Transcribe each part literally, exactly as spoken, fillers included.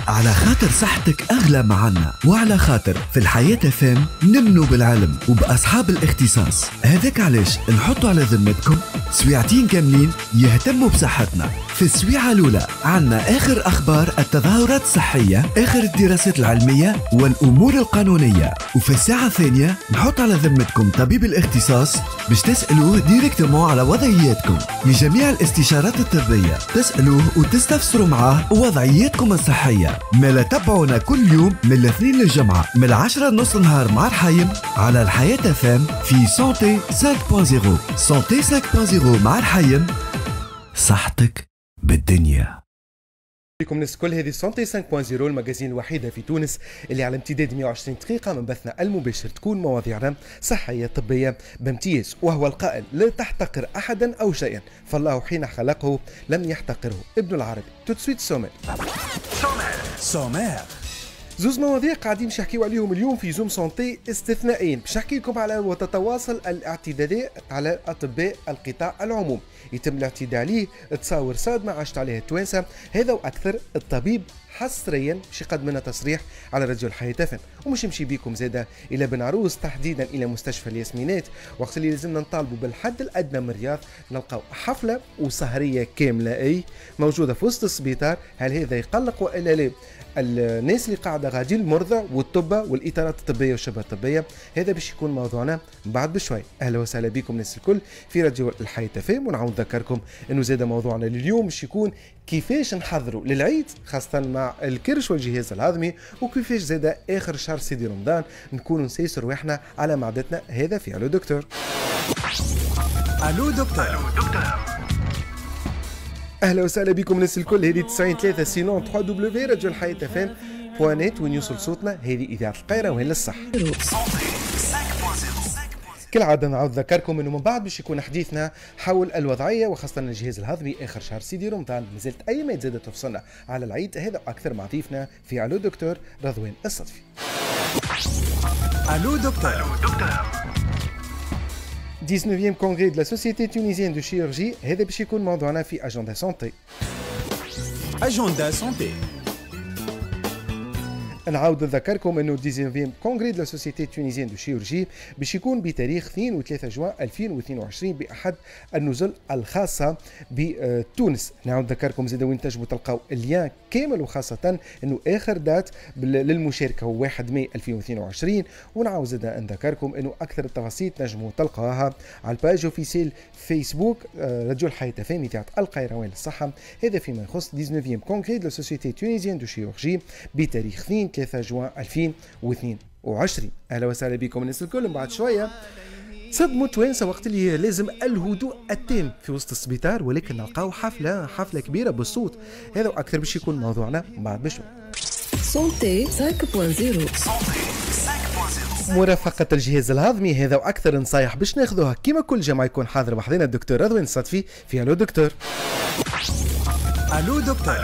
على خاطر صحتك أغلى معنا، وعلى خاطر في الحياة فام نمنوا بالعلم وبأصحاب الاختصاص. هذاك علاش نحطوا على ذمتكم سويعتين كاملين يهتموا بصحتنا. في السويعة الأولى عنا آخر أخبار التظاهرات الصحية، آخر الدراسات العلمية والأمور القانونية. وفي الساعة الثانية نحط على ذمتكم طبيب الاختصاص باش تسألوه ديريكتومون على وضعياتكم. لجميع الاستشارات الطبية تسألوه وتستفسروا معاه وضعياتكم الصحية. مالا تابعونا كل يوم من الاثنين للجمعة من العشرة نص النهار مع رحايم على الحياة فام في سانتي خمسة نقطة صفر. سانتي خمسة نقطة صفر مع رحايم، صحتك بالدنيا. بكم الناس الكل، هذه سانتي خمسة نقطة صفر المجازين الوحيدة في تونس اللي على امتداد مئة وعشرين دقيقة من بثنا المباشر تكون مواضيعنا صحية طبية بامتياز. وهو القائل: لا تحتقر أحدا أو شيئا فالله حين خلقه لم يحتقره. ابن العربي. توتسويت سومير سومير زوز مواضيع قاعدين باش نحكيو عليهم اليوم في زوم سونتي استثنائيين. باش نحكي لكم على وتتواصل الاعتداءات على اطباء القطاع العمومي، يتم الاعتداء عليه، تصاور صادمه عاشت عليها التوانسه. هذا واكثر الطبيب حصريا باش يقدم لنا تصريح على راديو الحياة فن. ومش نمشي بيكم زاده الى بن عروس، تحديدا الى مستشفى الياسمينات، وقت اللي لازمنا نطالبوا بالحد الادنى من الرياض نلقاو حفله وسهريه كامله اي موجوده في وسط السبيطار. هل هذا يقلق والا لا؟ الناس اللي قاعده غادي، المرضى والطبه والاطارات الطبيه والشبه الطبيه. هذا باش يكون موضوعنا بعد بشوي. اهلا وسهلا بكم الناس الكل في راديو الحياة فام. ونعاود نذكركم انه زاد موضوعنا لليوم باش يكون كيفاش نحضروا للعيد خاصه مع الكرش والجهاز الهضمي، وكيفاش زاد اخر شهر سيدي رمضان نكونوا نسيسوا رواحنا على معدتنا. هذا في الو دكتور. الو دكتور. اهلا وسهلا بكم الناس الكل. هذه تسعين ثلاثة سينون ثلاثة دبليو راديو الحياة فام بوانيت وين يوصل صوتنا. هذه اذاعه القاهره وين للصح. كالعاده نعاود نذكركم انه من بعد باش يكون حديثنا حول الوضعيه وخاصه الجهاز الهضمي اخر شهر سيدي رمضان. مازالت اي ما زادت تفصلنا على العيد. هذا اكثر مع ضيفنا في الو دكتور رضوان الصدفي. الو دكتور. تسعة عشر كونغري de la Société tunisienne de chirurgie. هذا باش يكون موضوعنا في اجندا سونتي. اجندا سونتي. نعاود نذكركم انه تسعة عشر كونغري de la Société tunisienne de chirurgie باش يكون بتاريخ اثنين وثلاثة جوان ألفين واثنين وعشرين باحد النزل الخاصه بتونس. نعاود نذكركم زاد وين تنجموا تلقاو اللين كامل، وخاصه انه اخر دات للمشاركه هو واحد ماي ألفين واثنين وعشرين. ونعاود زاد نذكركم انه اكثر التفاصيل تنجموا تلقاوها على الباج اوفيسيل فيسبوك راديو الحياة فام اذاعه القيروان للصحه. هذا فيما يخص تسعة عشر كونغري de la Société tunisienne de chirurgie بتاريخ اثنين ثلاثة جوان ألفين واثنين وعشرين. اهلا وسهلا بكم الناس الكل. بعد شويه صدموا توانسه وقت اللي لازم الهدوء التام في وسط السبيطار، ولكن نلقاو حفله حفله كبيره بالصوت. هذا واكثر باش يكون موضوعنا بعد بشوي. سونتي خمسة نقطة صفر. مرافقة الجهاز الهضمي. هذا واكثر نصايح باش ناخذوها كيما كل جمعه يكون حاضر بحضنا الدكتور رضوان الصدفي في الو دكتور. الو دكتور.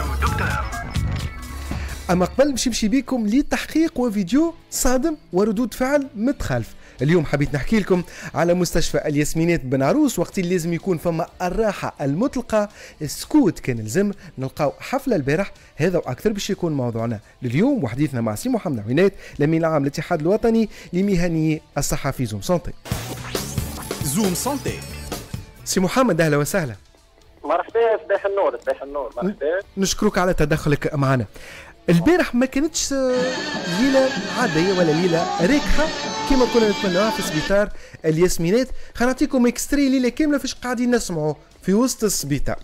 اما قبل باش نمشي بيكم لتحقيق وفيديو صادم وردود فعل متخالف. اليوم حبيت نحكي لكم على مستشفى الياسمينات بن عروس، وقت اللي لازم يكون فما الراحه المطلقه، السكوت كان لازم. نلقاو حفله البارح. هذا واكثر باش يكون موضوعنا لليوم، وحديثنا مع سي محمد عوينات الامين العام للاتحاد الوطني لمهنيي الصحه في زوم سونتي. زوم سونتي. سي محمد اهلا وسهلا. مرحبا. صباح النور. صباح النور. مرحبا. نشكرك على تدخلك معنا. البارح ما كانتش ليله عاديه ولا ليله راكحه كما كنا نتمناها في سبيطار الياسمينات. خلينا نعطيكم اكستري ليله كامله فاش قاعدين نسمعوا في وسط السبيطار.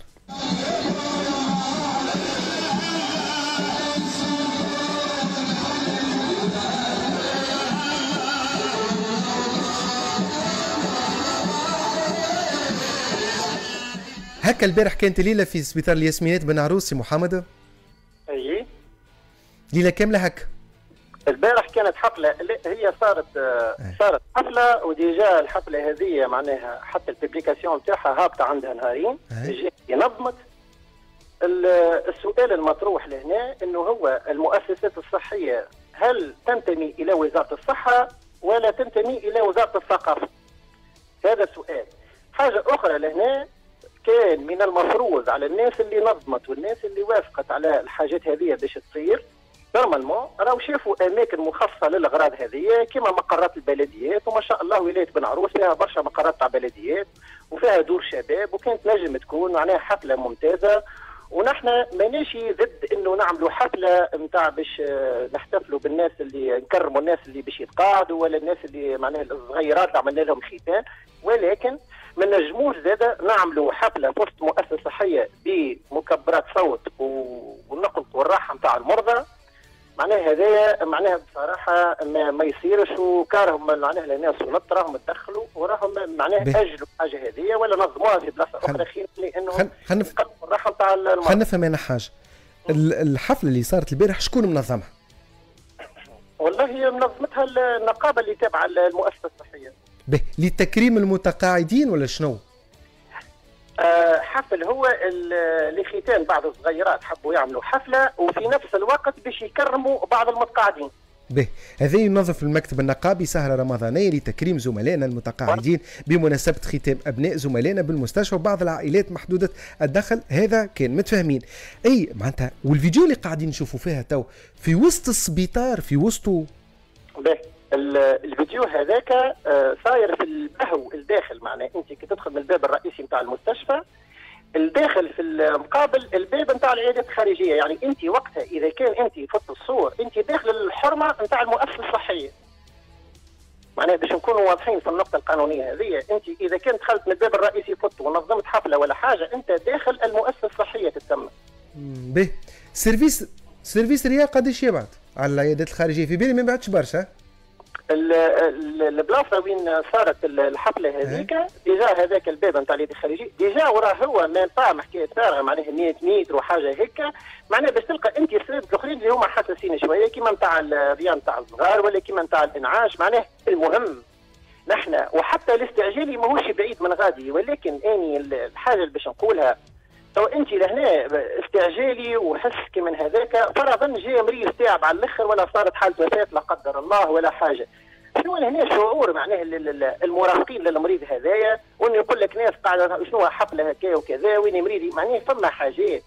هكا البارح كانت ليله في سبيطار الياسمينات بن عروس سي محمد. اي ليله كامله هكا. البارح كانت حفله، هي صارت صارت حفله وديجا الحفله هذه معناها حتى الببليكاسيون نتاعها هابطه عندها نهارين. نظمت. السؤال المطروح لهنا انه هو المؤسسات الصحيه هل تنتمي الى وزاره الصحه ولا تنتمي الى وزاره الثقافه؟ هذا السؤال. حاجه اخرى لهنا، كان من المفروض على الناس اللي نظمت والناس اللي وافقت على الحاجات هذه باش تصير نورمالمون راهو شافوا اماكن مخصصه للاغراض هذه كما مقرات البلديات، وما شاء الله ولايه بن عروس فيها برشا مقرات تاع بلديات وفيها دور شباب، وكانت نجم تكون معناها حفله ممتازه. ونحن ماناش ضد انه نعملوا حفله نتاع باش نحتفلوا بالناس اللي نكرموا الناس اللي باش يتقاعدوا ولا الناس اللي معناها الصغيرات اللي عملنا لهم ختان، ولكن ما نجموش زاده نعملوا حفله في وسط مؤسسه صحيه بمكبرات صوت والنقل والراحه نتاع المرضى. معناها هذايا معناها بصراحه ما, ما يصيرش، وكارهم معناها الناس ونط راهم تدخلوا وراهم معناها اجلوا حاجه هذه ولا نظموها في بلاصه اخرى خير لانه خلينا الراحه نتاع المرضى. خلينا نفهم انا حاجه، الحفله اللي صارت البارح شكون منظمها؟ والله هي منظمتها النقابه اللي تابعه المؤسسه الصحيه. به لتكريم المتقاعدين ولا شنو؟ آه حفل هو لختان بعض الصغيرات حبوا يعملوا حفله وفي نفس الوقت باش يكرموا بعض المتقاعدين. به هذا ينظف المكتب النقابي سهرة رمضانية لتكريم زملائنا المتقاعدين بمناسبة ختام أبناء زملائنا بالمستشفى وبعض العائلات محدودة الدخل. هذا كان متفاهمين أي معناتها، والفيديو اللي قاعدين نشوفوا فيها تو في وسط السبيطار في وسطه. به الفيديو هذاك صاير في البهو الداخل، معناه انت كي تدخل من الباب الرئيسي نتاع المستشفى الداخل في المقابل الباب نتاع العيادات الخارجيه، يعني انت وقتها اذا كان انت فت الصور انت داخل الحرمه نتاع المؤسسه الصحيه. معناها باش نكونوا واضحين في النقطه القانونيه هذه، انت اذا كنت دخلت من الباب الرئيسي فت ونظمت حفله ولا حاجه انت داخل المؤسسه الصحيه تتم. به سيرفيس سيرفيس ريا قداش يبعد على العيادات الخارجيه؟ في بالي ما يبعدش برشا. البلاصه وين صارت الحفله هذيك ديجا هذاك الباب نتاع العيادات الخارجيه ديجا وراه هو ما فاهم حكايه فارغه، معناها مية متر وحاجه هيك، معناها باش تلقى انت السبب الاخرين اللي هما حساسين شويه كيما نتاع الريان نتاع الصغار ولا كيما نتاع الانعاش. معناه المهم نحن وحتى الاستعجالي ماهوش بعيد من غادي، ولكن اني الحاجه اللي باش نقولها تو انت لهنا استعجالي وحس كي من هذاك فرضا جاي مريض تعب على الاخر ولا صارت حاله وفاه لا قدر الله ولا حاجه، شنو لهنا شعور معناه المرافقين للمريض هذايا، وانه يقول لك ناس قاعده شنو حفله هكا وكذا وين مريض، معناه فما حاجات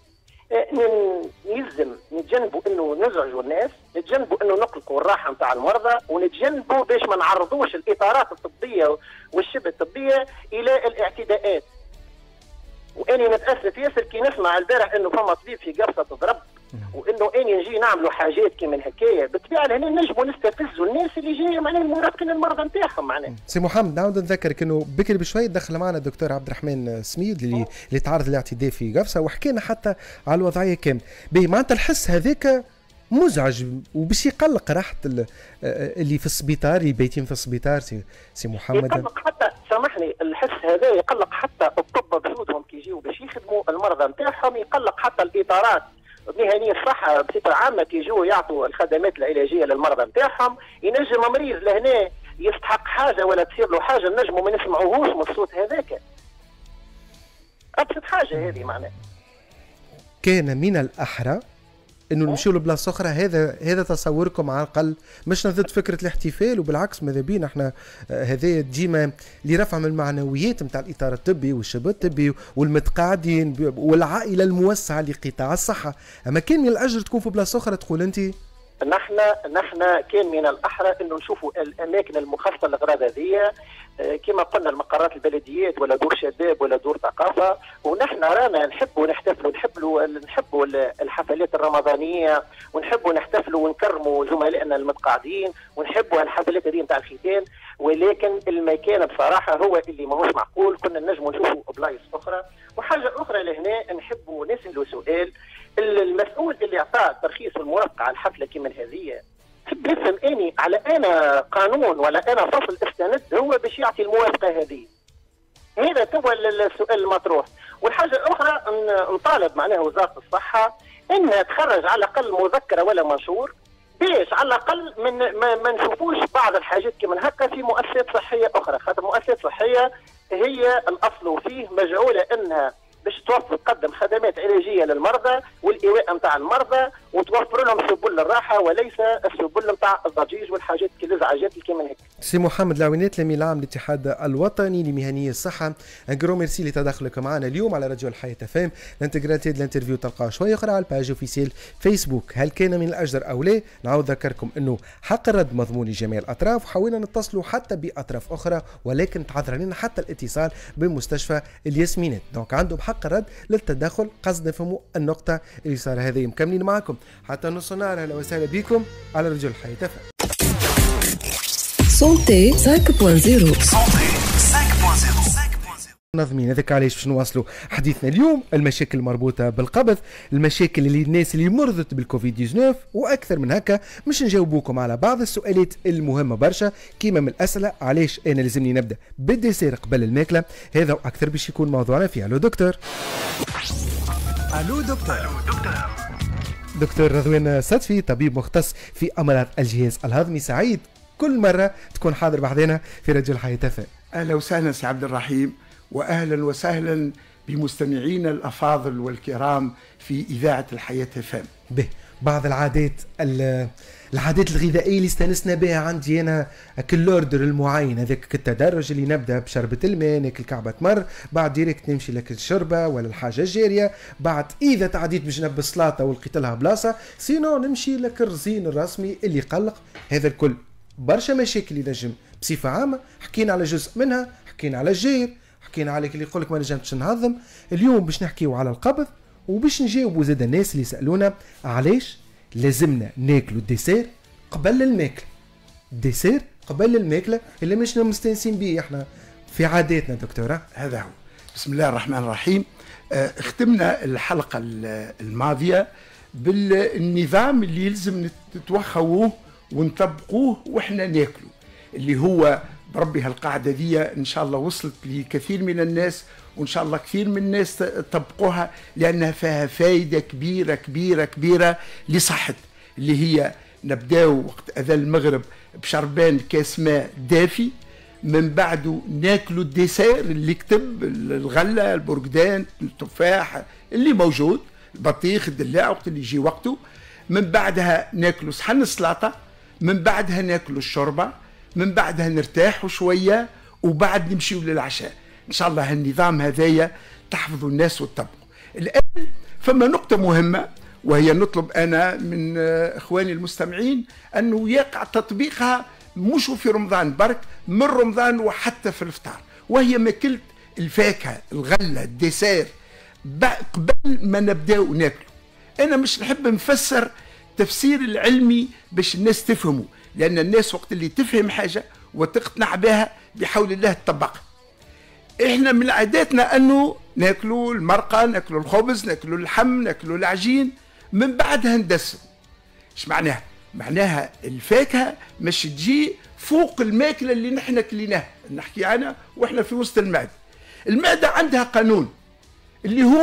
يلزم نتجنبوا انه نزعجوا الناس، نتجنبوا انه نقلقوا الراحه نتاع المرضى، ونتجنبوا باش ما نعرضوش الاطارات الطبيه والشبه الطبيه الى الاعتداءات. واني نتاسف ياسر كي نسمع البارح انه فما طبيب في قرصه تضرب، وانه اني نجي نعملوا حاجات كيما هكايا، بالطبيعه لهنا نجموا نستفزوا الناس اللي جايه معناها المرافقين المرضى نتاعهم. معناها سي محمد نعاود نذكرك انه بكري بشوي دخل معنا الدكتور عبد الرحمن سميد اللي اللي تعرض للاعتداء في قرصه وحكينا حتى على الوضعيه كامل. باهي معناتها الحس هذاك مزعج وباش يقلق راحه اللي في السبيطار اللي بايتين في السبيطار. سي سي محمد يقلق حتى سامحني الحس هذا يقلق حتى الطب بجودهم كي يجيو باش يخدموا المرضى نتاعهم، يقلق حتى الاطارات مهنيه الصحه بصفه عامه كي يجوا يعطوا الخدمات العلاجيه للمرضى نتاعهم. ينجم مريض لهنا يستحق حاجه ولا تصير له حاجه نجموا ما نسمعوهوش من الصوت هذاك. ابسط حاجه هذه معناها. كان من الاحرى انه نمشيو لبلاصه اخرى. هذا هذا تصوركم على الاقل، مش ضد فكره الاحتفال، وبالعكس ماذا بينا احنا هذا ديما لرفع من المعنويات نتاع الاطار الطبي والشباب الطبي والمتقاعدين والعائله الموسعه لقطاع الصحه، اما كان من الاجر تكون في بلاصه اخرى. تقول انت نحن نحن كان من الاحرى انه نشوفوا الاماكن المخصصه للاغراض هذه كما قلنا المقرات البلديات ولا دور شباب ولا دور ثقافه. ونحن رانا نحبوا نحتفلوا نحبوا نحبوا الحفلات الرمضانيه ونحبوا نحتفلوا ونكرموا زملائنا المتقاعدين ونحبوا الحفلات هذه نتاع الختان، ولكن المكان بصراحه هو اللي ماهوش معقول. كنا نجموا نشوفوا بلايص اخرى. وحاجه اخرى لهنا نحبوا نسالوا سؤال المسؤول اللي اعطاه الترخيص والموافقه على الحفله كما هذه، نحب نفهم اني على انا قانون ولا انا فصل استند هو باش يعطي الموافقه هذه. هذا هو السؤال المطروح. والحاجه الاخرى نطالب معناها وزاره الصحه انها تخرج على الاقل مذكره ولا منشور باش على الاقل من ما, ما نشوفوش بعض الحاجات كما هكا في مؤسسات صحيه اخرى، خاطر مؤسسات صحيه هي الاصل فيه مجعوله انها باش توفر تقدم خدمات علاجيه للمرضى والايواء نتاع المرضى وتوفر لهم سبل الراحه وليس السبل نتاع الضجيج والحاجات الازعاجات اللي كيما هيك. سي محمد العوينات الامين العام للاتحاد الوطني لمهنيي الصحه، ان جرو ميرسي لتدخلك معنا اليوم على راديو الحياه فام. الانتجرالتي الانترفيو تلقاها شويه اخرى على الباج اوفيسيال فيسبوك. هل كان من الاجدر او لا؟ نعاود نذكركم انه حق الرد مضمون لجميع الاطراف، وحاولنا نتصلوا حتى باطراف اخرى ولكن تعذر لنا حتى الاتصال بمستشفى الياسمينات، دونك عندهم حق الرد للتدخل. قصد نفهموا النقطه اللي صار هذه. مكملين معكم حتى نص نهار. اهلا وسهلا بكم على راديو الحياه فام. سونتي خمسة فاصلة صفر. نظمين هذاك علاش باش نواصلوا حديثنا اليوم. المشاكل المربوطه بالقبض، المشاكل اللي الناس اللي مرضت بالكوفيد تسعة عشر واكثر من هكا. مش نجاوبوكم على بعض السؤالات المهمه برشا كيما من الاسئله علاش انا لازمني نبدا بالديسير قبل الماكله. هذا واكثر باش يكون موضوعنا في الو دكتور. الو دكتور. دكتور رضوان صدفي، طبيب مختص في امراض الجهاز الهضمي. سعيد كل مره تكون حاضر بعدنا في راديو الحياه فام. اهلا وسهلا سي عبد الرحيم، واهلا وسهلا بمستمعينا الافاضل والكرام في اذاعه الحياه فام. به بعض العادات العادات الغذائيه اللي استانسنا بها عندي انا، كل اوردر المعين هذاك التدرج اللي نبدا بشربه الماء، ناكل كعبه مر، بعد ديريكت نمشي لك الشربه ولا الحاجه الجاريه، بعد اذا تعديت بجنب السلاطه ولقيت لها بلاصه سينو نمشي لك الرزين الرسمي اللي يقلق. هذا الكل برشا مشاكل اللي نجم بصفه عامه حكينا على جزء منها، حكينا على الجير، حكينا على اللي يقول لك ما نجمش نهضم. اليوم باش نحكيو على القبض وباش نجاوبوا زاد الناس اللي سالونا علاش لازمنا ناكلوا الديسير قبل الماكله. الديسير قبل الماكله اللي مش مستانسين به احنا في عاداتنا دكتوره. هذا هو. بسم الله الرحمن الرحيم. اه اختمنا الحلقه الماضيه بالنظام اللي يلزم نتوخوه ونطبقوه واحنا ناكلوا، اللي هو بربي هالقاعدة دي إن شاء الله وصلت لكثير من الناس، وإن شاء الله كثير من الناس تطبقوها لأنها فيها فايدة كبيرة كبيرة كبيرة لصحة. اللي هي نبداو وقت أذان المغرب بشربان كاس ماء دافي، من بعده ناكلوا الديسير اللي كتب الغلة، البرقدان، التفاح اللي موجود، البطيخ، الدلاع وقت اللي يجي وقته. من بعدها ناكلوا صحن السلطة، من بعدها ناكلوا الشوربة، من بعدها نرتاحوا شوية، وبعد نمشيوا للعشاء. إن شاء الله هالنظام هذايا تحفظوا الناس وتطبقوا. الآن فما نقطة مهمة، وهي نطلب أنا من إخواني المستمعين أنه يقع تطبيقها مش في رمضان برك، من رمضان وحتى في الإفطار، وهي ماكلة الفاكهة، الغلة، الديسير قبل ما نبداو ناكلوا. أنا مش نحب نفسر تفسير العلمي باش الناس تفهموا، لأن الناس وقت اللي تفهم حاجة وتقتنع بها بحول الله تطبقها. إحنا من عاداتنا أنه ناكلوا المرقة، ناكلوا الخبز، ناكلوا اللحم، ناكلوا العجين، من بعدها ندسم. إيش معناها؟ معناها الفاكهة مش تجي فوق الماكلة اللي نحن كليناها، نحكي عنها وإحنا في وسط المعدة. المعدة عندها قانون اللي هو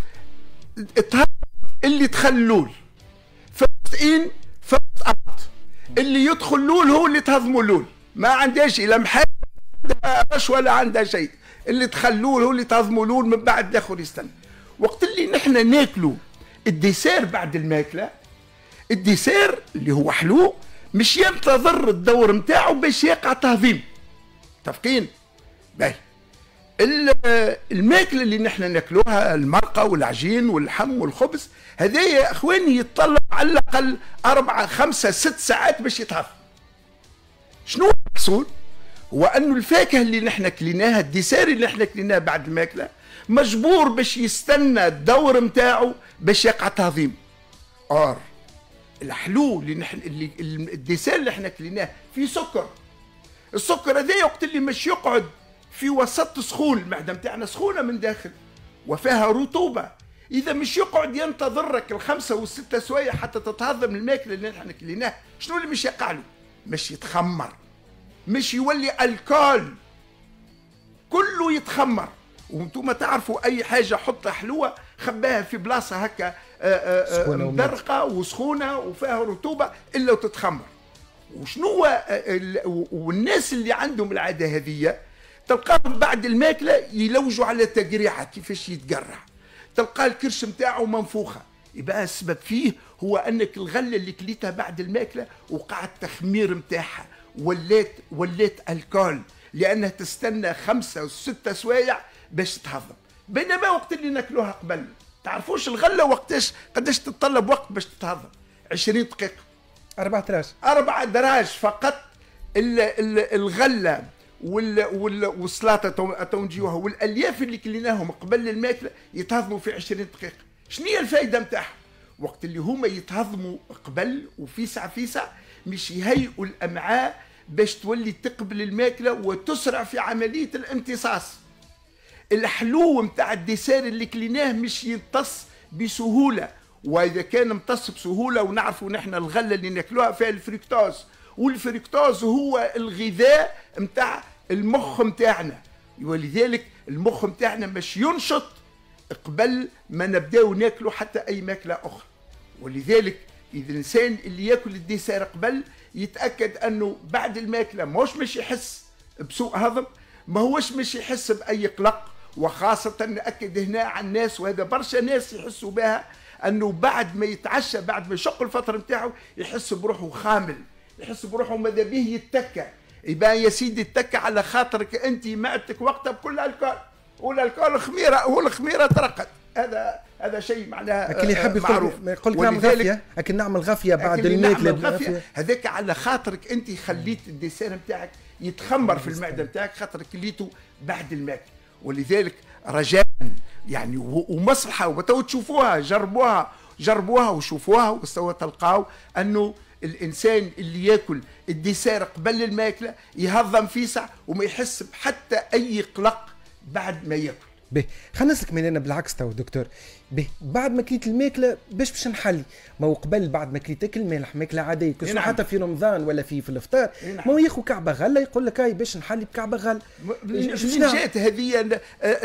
اللي تخلول فست إن فست أوت، اللي يدخل لول هو اللي تهضمه لول، ما عندهاش إلا محل رش ولا عندها شيء. اللي تخلول هو اللي تهضمه لول، من بعد الاخر يستنى. وقت اللي نحن ناكلوا الديسير بعد الماكله، الديسير اللي هو حلو مش ينتظر الدور نتاعو باش يقع تهضيم. متفقين؟ باهي. الماكله اللي نحن ناكلوها، المرقه والعجين واللحم والخبز، هذا يا اخواني يتطلب على الاقل اربعه خمسه ست ساعات باش يتهضم. شنو المحصول؟ هو انه الفاكهه اللي نحن كليناها، الديسير اللي نحن كليناه بعد الماكله، مجبور باش يستنى الدور نتاعو باش يقع تهضيم. اور الحلو اللي نحن اللي الديسير اللي نحن كليناه فيه سكر. السكر هذا وقت اللي مش يقعد في وسط سخون، المعده نتاعنا سخونه من داخل وفيها رطوبه، اذا مش يقعد ينتظرك الخمسه والسته سوايع حتى تتهضم الماكله اللي نحن كليناه، شنو اللي مش يقع له؟ مش يتخمر، مش يولي الكول، كله يتخمر. وانتم تعرفوا اي حاجه حطها حلوه خباها في بلاصه هكا مدرقه وسخونه وفيها رطوبه الا وتتخمر. وشنو والناس اللي عندهم العاده هذه تلقاهم بعد الماكله يلوجوا على تقريعه كيفاش يتقرع، تلقى الكرش نتاعو منفوخه. يبقى السبب فيه هو انك الغله اللي كليتها بعد الماكله وقع التخمير نتاعها، ولات ولات الكول، لانها تستنى خمسه وسته سوايع باش تهضم. بينما وقت اللي ناكلوها قبل، تعرفوش الغله وقتاش قداش تتطلب وقت باش تتهضم؟ عشرين دقيقه، أربعة دراج أربع دراج فقط. ال ال الغله وال وال والسلطه تو نجيوها والالياف اللي كليناهم قبل الماكله يتهضموا في عشرين دقيقه. شنو هي الفائده نتاعهم؟ وقت اللي هما يتهضموا قبل وفيسع فيسع مش يهيئوا الامعاء باش تولي تقبل الماكله وتسرع في عمليه الامتصاص. الحلو نتاع الديسير اللي كليناه مش يمتص بسهوله، واذا كان امتص بسهوله ونعرفوا نحن الغله اللي ناكلوها فيها الفريكتوز، والفريكتوز هو الغذاء نتاع المخ نتاعنا، ولذلك المخ نتاعنا مش ينشط قبل ما نبداو ناكلوا حتى اي ماكله اخرى. ولذلك اذا الانسان اللي ياكل الديسير قبل يتاكد انه بعد الماكله مش مش يحس بسوء هضم، ما هوش مش يحس باي قلق. وخاصه ناكد هنا على الناس، وهذا برشا ناس يحسوا بها، انه بعد ما يتعشى بعد ما يشق الفطر نتاعو يحس بروحه خامل، يحس بروحه ماذا به يتكى. يبقى يا سيدي اتكى على خاطرك انت معدتك وقتها بكل الكول، والالكول خميره والخميره ترقد. هذا هذا شيء معناها لكن يحب معروف. يقول لك نعمل غافيه، لكن نعمل غافيه بعد الماكله. هذاك على خاطرك انت خليت الديسير نتاعك يتخمر في المعده نتاعك، خاطرك كليته بعد الماكله. ولذلك رجاء يعني ومصلحه، وتو تشوفوها، جربوها جربوها وشوفوها وسوا تلقاو انه الانسان اللي ياكل الديسير قبل الماكله يهضم فيسع وما يحس بحتى اي قلق بعد ما ياكل. به خلينا نسلك من انا بالعكس تو دكتور. به بعد ما كليت الماكله باش باش نحلي، ما هو قبل بعد ما كليت تاكل مالح ماكله عاديه كسوا نعم. حتى في رمضان ولا في في الافطار نعم. ما هو ياخذ كعبه غله يقول لك هاي باش نحلي بكعبه غله. منين جات هذه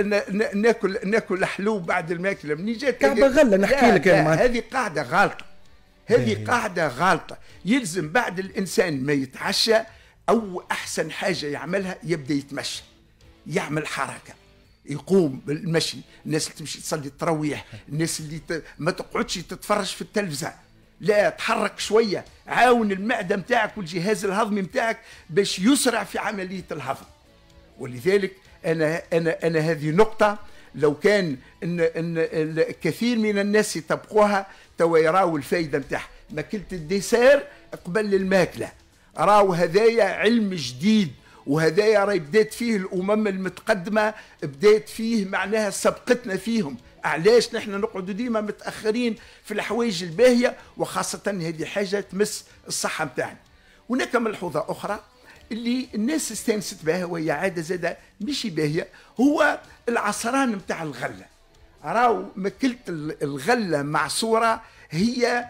ناكل ناكل حلو بعد الماكله؟ منين جات كعبه غله؟ نحكي لك انا هذه قاعده غلطه، هذه قاعده غلطه. يلزم بعد الانسان ما يتعشى او احسن حاجه يعملها يبدا يتمشى، يعمل حركه، يقوم بالمشي. الناس اللي تمشي تصلي التراويح، الناس اللي ت... ما تقعدش تتفرج في التلفزه، لا تحرك شويه، عاون المعده نتاعك والجهاز الهضمي نتاعك باش يسرع في عمليه الهضم. ولذلك انا انا انا هذه نقطه لو كان ان ان الكثير من الناس يطبقوها توا يراو الفائده نتاعها. ماكله الديسير قبل الماكله راو هذايا علم جديد، وهذايا راهي بدات فيه الامم المتقدمه، بدات فيه معناها سبقتنا فيهم. علاش نحن نقعدوا ديما متاخرين في الحوايج الباهيه، وخاصه هذه حاجه تمس الصحه نتاعنا. هناك ملحوظه اخرى اللي الناس استانست بها وهي عاده زاده مش باهيه، هو العصران نتاع الغله. راو ماكله الغله معصوره هي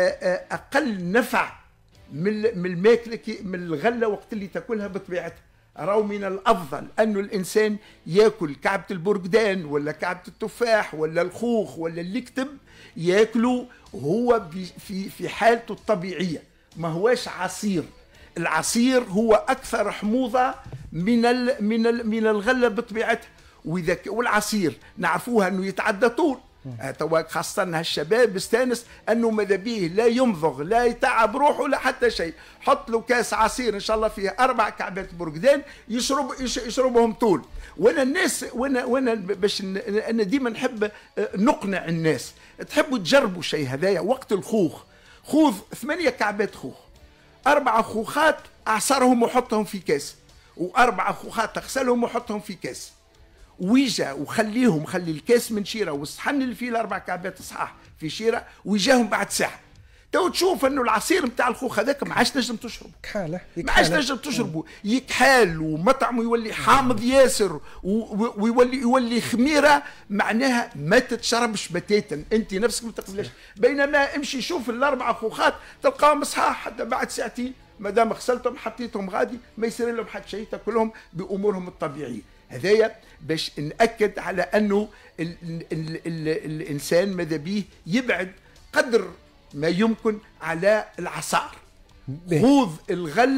اقل نفع من الماكله من الغله وقت اللي تاكلها بطبيعتها. راو من الافضل انه الانسان ياكل كعبه البرقدان ولا كعبه التفاح ولا الخوخ ولا اللكتب، ياكله هو في في حالته الطبيعيه، ما هواش عصير. العصير هو اكثر حموضه من ال من ال من الغله بطبيعتها. واذا والعصير نعرفوها انه يتعدى طول، توا خاصة هالشباب استانس انه ماذا بيه لا يمضغ لا يتعب روحه لا حتى شيء، حط له كاس عصير ان شاء الله فيه اربع كعبات برقدان يشرب يشربهم طول. وانا الناس وانا وانا باش انا ديما نحب نقنع الناس، تحبوا تجربوا شيء هذايا وقت الخوخ، خوذ ثمانية كعبات خوخ، اربع خوخات اعصرهم وحطهم في كاس، واربع خوخات اغسلهم وحطهم في كاس، ويجا وخليهم خلي الكاس من شيره والصحن اللي فيه الاربع كعبات صحاح في شيره، ويجاهم بعد ساعه تو تشوف انه العصير نتاع الخوخ هذاك ما عادش تنجم تشربه، كحاله ما عادش تنجم تشربه، يكحال ومطعمه يولي حامض ياسر ويولي يولي خميره، معناها ما تتشربش بتاتا، انت نفسك ما تقبلش. بينما امشي شوف الاربع خوخات تلقاهم صحاح حتى بعد ساعتين ما دام غسلتهم حطيتهم غادي ما يصير لهم حتى شيء، تاكلهم بامورهم الطبيعيه. هذايا باش نأكد على انه ال ال ال ال الانسان ماذا بيه يبعد قدر ما يمكن على العصار. خوذ الغله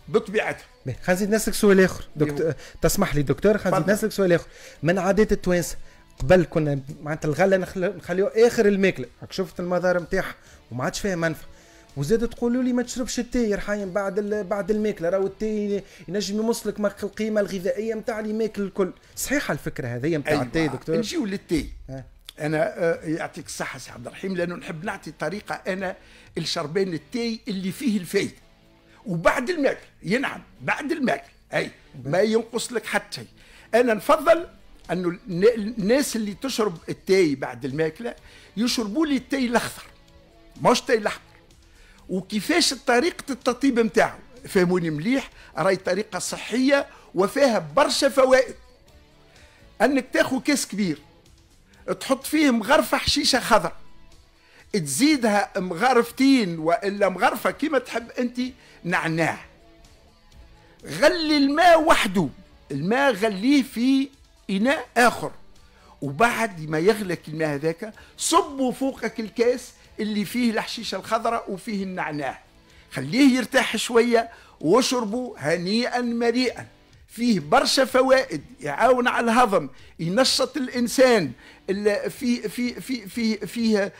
بطبيعتها. خلينا نزيد نسلك سؤال اخر دكتور، تسمح لي دكتور، خلينا نزيد نسلك سؤال اخر. من عادات التوانسه قبل كنا معناتها الغله نخليوه اخر الماكله، راك شفت المضار نتاعها وما عادش فيها منفعه، وزاد تقولوا لي ما تشربش التاي رحايم بعد بعد الماكله، راهو التاي ينجم يمصلك القيمه الغذائيه نتاع الماكل الكل. صحيحه الفكره هذه نتاع أيوة. التاي دكتور؟ نجيو للتاي. أه. انا يعطيك الصحه سي عبد الرحيم، لانه نحب نعطي طريقه انا الشربان التاي اللي فيه الفايده وبعد الماكل. ينعم بعد الماكل اي ما ينقص لك حتى شيء. انا نفضل انه الناس اللي تشرب التاي بعد الماكله يشربوا لي التاي الاخضر مش التاي الاحمر. وكيفاش طريقه التطيب نتاعو فهموني مليح، راهي طريقه صحيه وفيها برشا فوائد. انك تاخذ كاس كبير تحط فيه مغرفه حشيشه خضر، تزيدها مغرفتين والا مغرفه كيما تحب انت نعناع، غلي الماء وحده، الماء غليه في اناء اخر، وبعد ما يغلك الماء هذاك صبوا فوقك الكاس اللي فيه الحشيشه الخضراء وفيه النعناع، خليه يرتاح شويه واشربوا هنيئا مريئا. فيه برشا فوائد، يعاون على الهضم، ينشط الانسان، في في في في فيه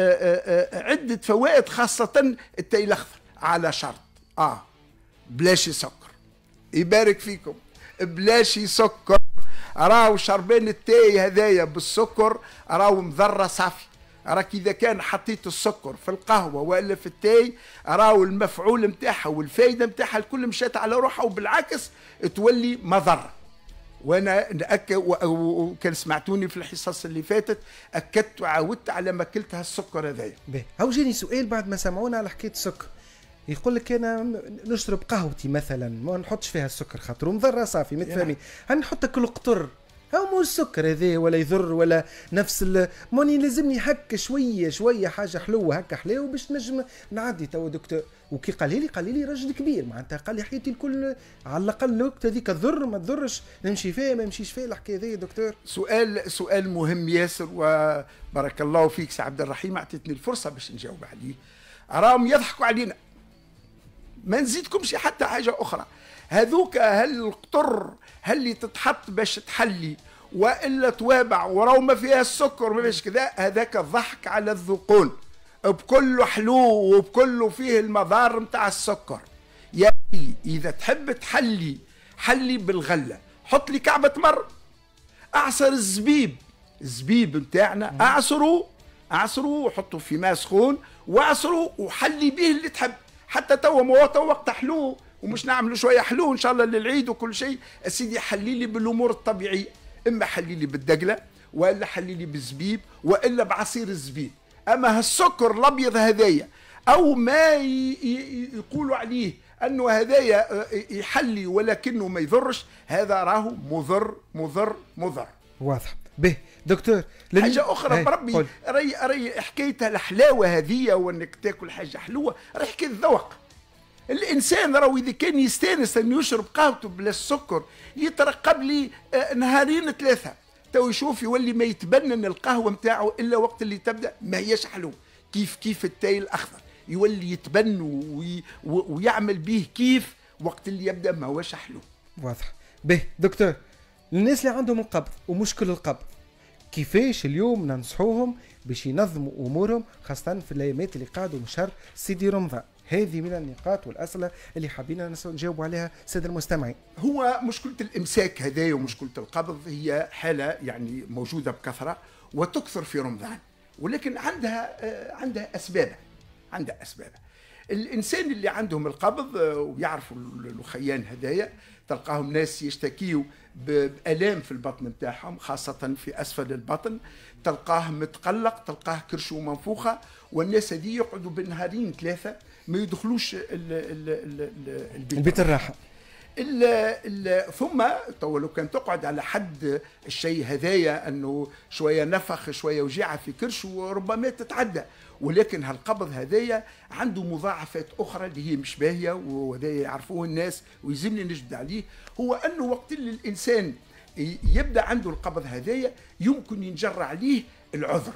عده فوائد، خاصه التاي الاخضر، على شرط اه بلاش سكر. يبارك فيكم، بلاش سكر. راهو شربان التاي هذايا بالسكر راهو مضره صافي. راك اذا كان حطيت السكر في القهوه والا في التاي راهو المفعول نتاعها والفايده نتاعها الكل مشات على روحها، وبالعكس تولي مضره. وانا نأكد، وكان سمعتوني في الحصص اللي فاتت اكدت وعاودت على ماكلتها السكر هذايا. هاو جاني سؤال بعد ما سمعونا على حكايه السكر، يقول لك انا نشرب قهوتي مثلا ما نحطش فيها السكر خاطر مضره صافي متفاهمين، هنحط كل قطر هاو مو السكر هذا ولا يضر ولا نفس ال... ماني لازمني هكا شويه شويه حاجه حلوه هكا حلاوه باش نجم نعدي. توا دكتور وكي قال لي قال لي راجل كبير معناتها قال لي حياتي الكل على الاقل الوقت هذيك تضر ما تضرش، نمشي فيها ما نمشيش فيها الحكايه هذه دكتور. سؤال سؤال مهم ياسر، وبارك الله فيك سي عبد الرحيم اعطيتني الفرصه باش نجاوب عليه. راهم يضحكوا علينا، ما نزيدكمش حتى حاجه اخرى. هذوك هل القطر هل اللي تتحط باش تحلي والا توابع وراو ما فيها السكر ما فيش كذا، هذاك الضحك على الذقون، بكله حلو وبكله فيه المضار نتاع السكر. يا اذا تحب تحلي حلي بالغله، حط لي كعبه تمر، اعصر الزبيب، الزبيب نتاعنا اعصروا اعصروا وحطوا في ماء سخون واعصروا وحلي به اللي تحب. حتى توا ما تو وقت حلو ومش نعملوا شويه حلو ان شاء الله للعيد وكل شيء. سيدي حلي لي بالامور الطبيعيه، اما حلي لي بالدقله والا حلي لي بالزبيب والا بعصير الزبيب. اما هالسكر الابيض هذايا او ما يقولوا عليه انه هذايا يحلي ولكنه ما يضرش، هذا راهو مضر مضر مضر. واضح. به دكتور لن... حاجه اخرى بربي، راي راي حكايتها الحلاوه هذه وانك تاكل حاجه حلوه، راهي حكايه الذوق. الانسان راهو اذا كان يستانس انه يشرب قهوته بلا السكر يترقب لي نهارين ثلاثه، تو يشوف يولي ما يتبنن القهوه نتاعو الا وقت اللي تبدا ما هيش حلو. كيف كيف التاي الاخضر يولي يتبن وي... ويعمل به كيف وقت اللي يبدا ما هوش حلو. واضح. به دكتور الناس اللي عندهم القبض ومشكل القبض كيفاش اليوم ننصحوهم باش ينظموا امورهم خاصه في الايامات اللي قعدوا من شهر سيدي رمضان؟ هذه من النقاط والاسئله اللي حابين نجاوب عليها ساده المستمعين. هو مشكله الامساك هذايا ومشكله القبض هي حاله يعني موجوده بكثره وتكثر في رمضان، ولكن عندها عندها اسباب عندها اسباب. الانسان اللي عندهم القبض ويعرفوا الخيان هدايا تلقاهم ناس يشتكيوا بآلام في البطن نتاعهم خاصة في أسفل البطن، تلقاه متقلق، تلقاه كرشه منفوخة، والناس هذه يقعدوا بالنهارين ثلاثة ما يدخلوش ال ال ال البيت, البيت الراحة. ال ال ثم تو لو كان تقعد على حد الشيء هذايا انه شويه نفخ شويه وجيعه في كرش وربما تتعدى، ولكن هالقبض هذايا عنده مضاعفات اخرى اللي هي مش باهيه وهذايا يعرفوه الناس ويلزمني نجد عليه، هو انه وقت اللي الانسان يبدا عنده القبض هذايا يمكن ينجر عليه العذر،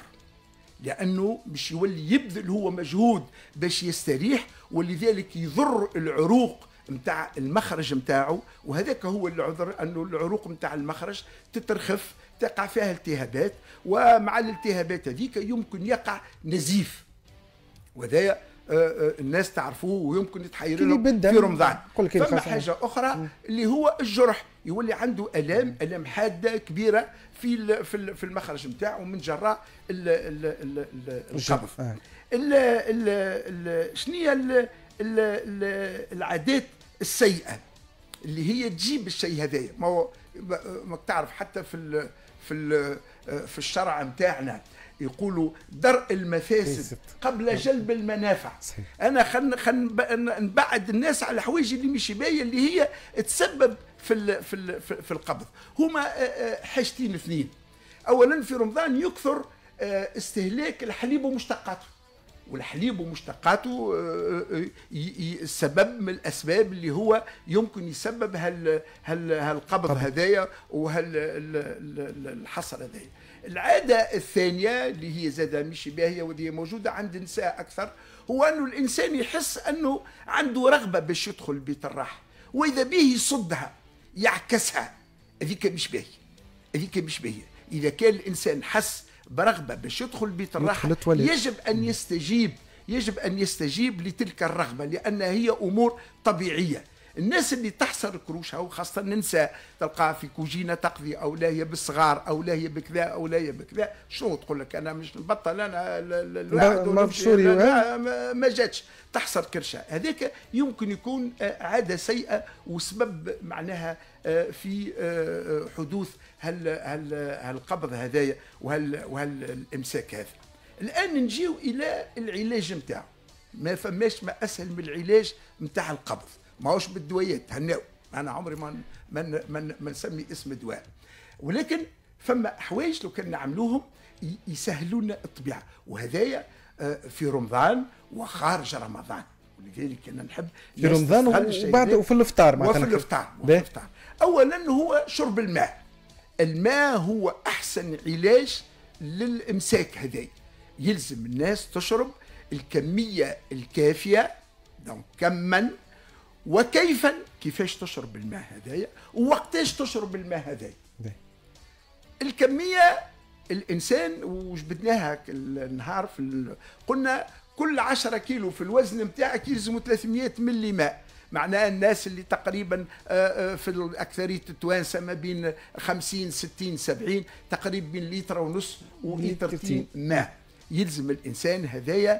لانه مش يولي يبذل هو مجهود باش يستريح، ولذلك يضر العروق نتاع المخرج نتاعو، وهذاك هو العذر انه العروق نتاع المخرج تترخف، تقع فيها التهابات، ومع الالتهابات هذيك يمكن يقع نزيف، وهذا الناس تعرفوه ويمكن يتحير لهم في رمضان. ثم حاجه اخرى م. اللي هو الجرح، يولي عنده الام الام حاده كبيره في في المخرج نتاعو من جراء القبض. آه. شنو هي العادات السيئه اللي هي تجيب الشيء هذايا؟ ما هو ما تعرف حتى في ال في ال في الشرع نتاعنا يقولوا درء المفاسد قبل جلب المنافع. صحيح. انا خن خن نبعد الناس على الحوايج اللي مش باهيه اللي هي تسبب في ال في ال في القبض. هما حاجتين اثنين. اولا في رمضان يكثر استهلاك الحليب ومشتقاته، والحليب ومشتقاته سبب من الاسباب اللي هو يمكن يسبب هال هال هالقبض هذايا وهالحصر هذايا. العاده الثانيه اللي هي زاده مش باهيه واللي موجوده عند النساء اكثر، هو انه الانسان يحس انه عنده رغبه باش يدخل بيت الراحه، واذا به يصدها يعكسها، هذيك مش باهيه، هذيك مش باهيه. اذا كان الانسان حس برغبه باش يدخل بيت الراحه يجب ان يستجيب، يجب ان يستجيب لتلك الرغبه، لانها هي امور طبيعيه. الناس اللي تحصر كروشها وخاصه النساء تلقاها في كوجينه تقضي، او لا هي بالصغار، او لا هي بكذا، او لا هي بكذا، شنو تقول لك انا مش نبطل انا الواحد ما, ما جاتش تحصر كرشها. هذاك يمكن يكون عاده سيئه وسبب معناها في حدوث هال هال هالقبض هذايا وهال وهالامساك هذا. الان نجيو الى العلاج نتاعو. ما فماش ما اسهل من العلاج نتاع القبض، ماهوش بالدويات هناو، انا عمري ما ما ما نسمي اسم دواء، ولكن فما حوايج لو كان نعملوهم يسهلوا لنا الطبيعه، وهذايا في رمضان وخارج رمضان. ولذلك انا نحب في رمضان وبعد وفي الافطار وفي الافطار وفي الافطار. اولا هو شرب الماء. الماء هو احسن علاج للامساك هذايا. يلزم الناس تشرب الكميه الكافيه، دونك كما وكيفا، كيفاش تشرب الماء هذايا ووقتاش تشرب الماء هذايا. الكميه الانسان وجبدناها النهار في قلنا كل عشرة كيلو في الوزن نتاعك يلزموا ثلاثمئة ملي ماء. معناها الناس اللي تقريبا في اكثريه التوانسه ما بين خمسين ستين سبعين تقريبا بين لتر ونص ولترتين ماء. يلزم الانسان هذايا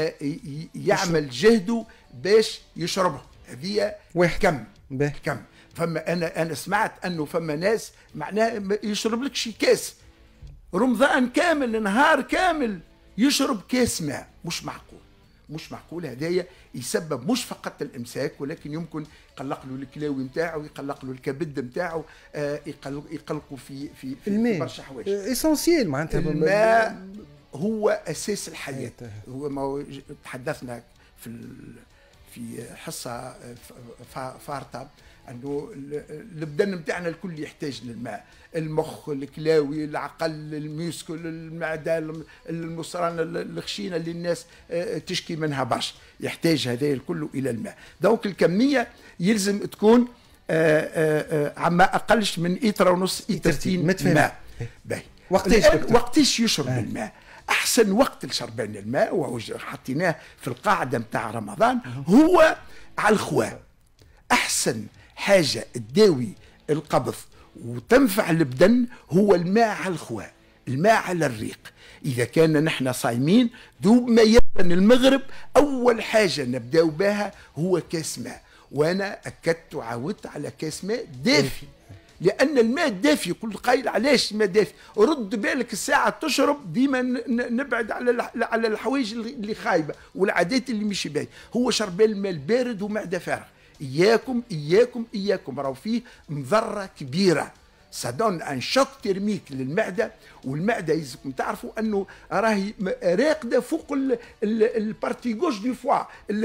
يعمل جهده باش يشربه. هذه كم كم فما انا انا سمعت انه فما ناس معناها يشرب لك شي كاس رمضان كامل، نهار كامل يشرب كاس ماء. مش معقول، مش معقول. هدايا يسبب مش فقط الامساك، ولكن يمكن يقلق له الكلاوي نتاعو، يقلق له الكبد نتاعو، آه يقلقوا في في في برشا حوايج. اسونسيال معناتها الماء هو اساس الحياه. هو ما تحدثنا في في حصه فارطه انه البدن نتاعنا الكل يحتاج للماء، المخ، الكلاوي، العقل، الميوسكل، المعده، المصران، الخشينه اللي الناس تشكي منها برشا، يحتاج هذا الكل الى الماء. دونك الكميه يلزم تكون عما اقلش من ايتر ونص ايترتين ماء. باهي وقتاش وقتاش يشرب آه. الماء؟ احسن وقت لشربان الماء وحطيناه في القاعده نتاع رمضان هو على الخواء. احسن حاجه تداوي القبض وتنفع البدن هو الماء على الخواء، الماء على الريق. اذا كان نحن صايمين دوب ما يبن المغرب اول حاجه نبداو بها هو كاس ماء، وانا اكدت وعاودت على كاس ماء دافي، لان الماء الدافي يقول قايل علاش الماء دافي؟ رد بالك الساعه تشرب ديما نبعد على على الحوايج اللي خايبه والعادات اللي مش باهيه. هو شرب الماء البارد ومعده فارغ. اياكم اياكم اياكم راهو فيه مضره كبيره، سادون ان شوك ترميك للمعده، والمعده يلزمكم تعرفوا انه راهي راقده فوق البارتي جوش دي فوا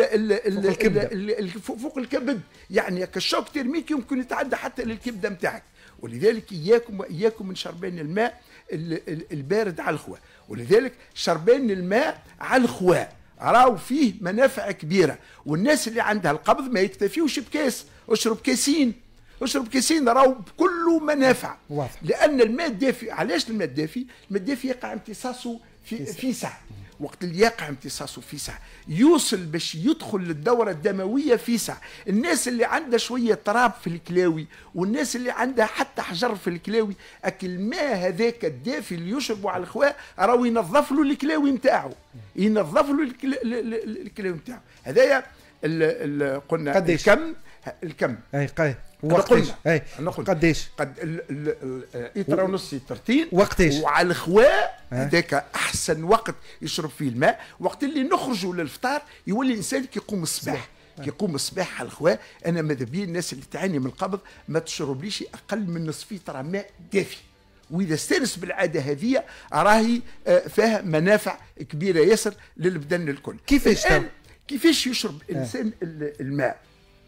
فوق الكبد، يعني كالشوك ترميك يمكن يتعدى حتى للكبده نتاعك. ولذلك اياكم واياكم من شربان الماء البارد على الخواء. ولذلك شربان الماء على الخواء راهو فيه منافع كبيره، والناس اللي عندها القبض ما يكتفيوش بكاس، اشرب كاسين، اشرب كاسين راهو كله منافع. واضح. لان الماء الدافئ، علاش الماء الدافئ؟ الماء الدافئ يقع امتصاصه في فيسع، وقت اللي يقع امتصاصه فيسع يوصل باش يدخل للدوره الدمويه فيسع. الناس اللي عندها شويه تراب في الكلاوي والناس اللي عندها حتى حجر في الكلاوي، اكل الماء هذاك الدافئ اللي يشربوا على الخواء راهو ينظف له الكلاوي نتاعو، ينظف له الكلاوي نتاعو. هذايا قلنا قديش؟ الكم الكم اي قاي وقتاش؟ اي قديش؟ قد لتر ونص لترتين. وقتاش؟ وعلى الخواء هذاك احسن وقت يشرب فيه الماء، وقت اللي نخرجوا للفطار يولي الانسان كيقوم الصباح، كيقوم الصباح على الخواء. انا ماذا بيا الناس اللي تعاني من القبض ما تشربليش اقل من نصف لتر ماء دافي، واذا استانس بالعاده هذه راهي فيها منافع كبيره ياسر للبدن الكل. كيفاش كيفاش يشرب الانسان الماء؟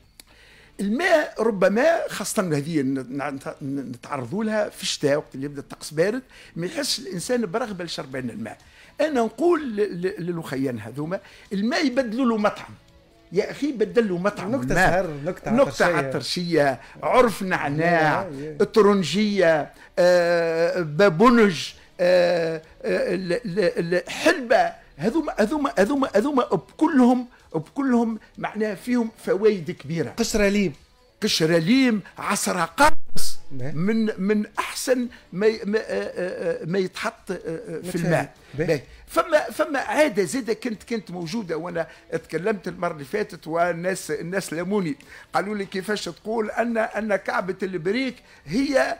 الماء ربما خاصة هذه نتعرضوا لها في الشتاء وقت اللي يبدا الطقس بارد ما يحسش الانسان برغبه لشربان الماء. انا نقول للخيان هذوما الماء يبدلوا له مطعم، يا اخي بدل له مطعم. نكته سهر، نكته نكته عطرشيه، عرف نعناع، ترنجيه، آه بابونج، آه آه حلبه، هذوما هذوما هذوما هذوما بكلهم بكلهم معناها فيهم فوائد كبيره. قشره ليم، قشره ليم، عصره قارص، من من احسن ما ما, ما يتحط في الماء. فما فما عاده زاده كانت كانت موجوده، وانا تكلمت المره اللي فاتت والناس الناس لاموني قالوا لي كيفاش تقول ان ان كعبه البريك هي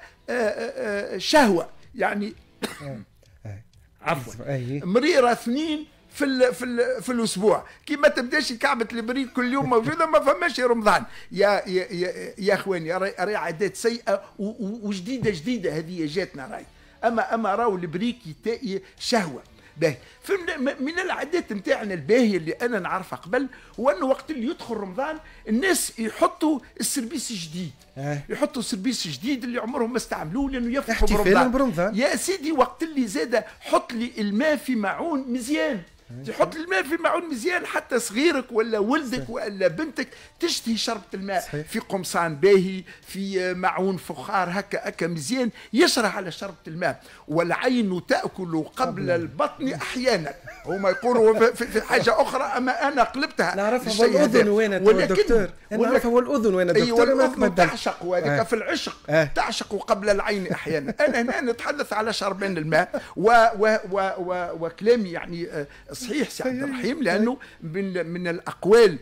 شهوه، يعني عفوا مريره اثنين في ال في ال في الاسبوع، كي ما تبداش كعبه البريد كل يوم موجوده ما فماش رمضان. يا يا يا, يا اخواني راهي عادات سيئه وجديده جديده هذه جاتنا راهي. اما اما راهو البريك شهوه باهي. من العادات نتاعنا الباهيه اللي انا نعرفها قبل هو انه وقت اللي يدخل رمضان الناس يحطوا السربيس جديد، يحطوا السربيس جديد اللي عمرهم ما استعملوه لانه يفرحوا برمضان. برمضان يا سيدي وقت اللي زاد حط لي الماء في معون مزيان، تحط الماء في معون مزيان حتى صغيرك ولا ولدك صحيح. ولا بنتك تشتهي شربة الماء صحيح. في قمصان باهي، في معون فخار هكا هكا مزيان يشرح على شربة الماء. والعين تأكل قبل البطن أحيانا، هما يقولوا في حاجة أخرى أما أنا قلبتها نعرفها بالأذن وين الدكتور، نعرفها بالأذن وين الدكتور. أيوة الأذن تعشق وهذاك في العشق آه. تعشق قبل العين أحيانا. أنا هنا نتحدث على شربان الماء و و و و وكلامي يعني صحيح سي عبد الرحيم، لانه من من الاقوال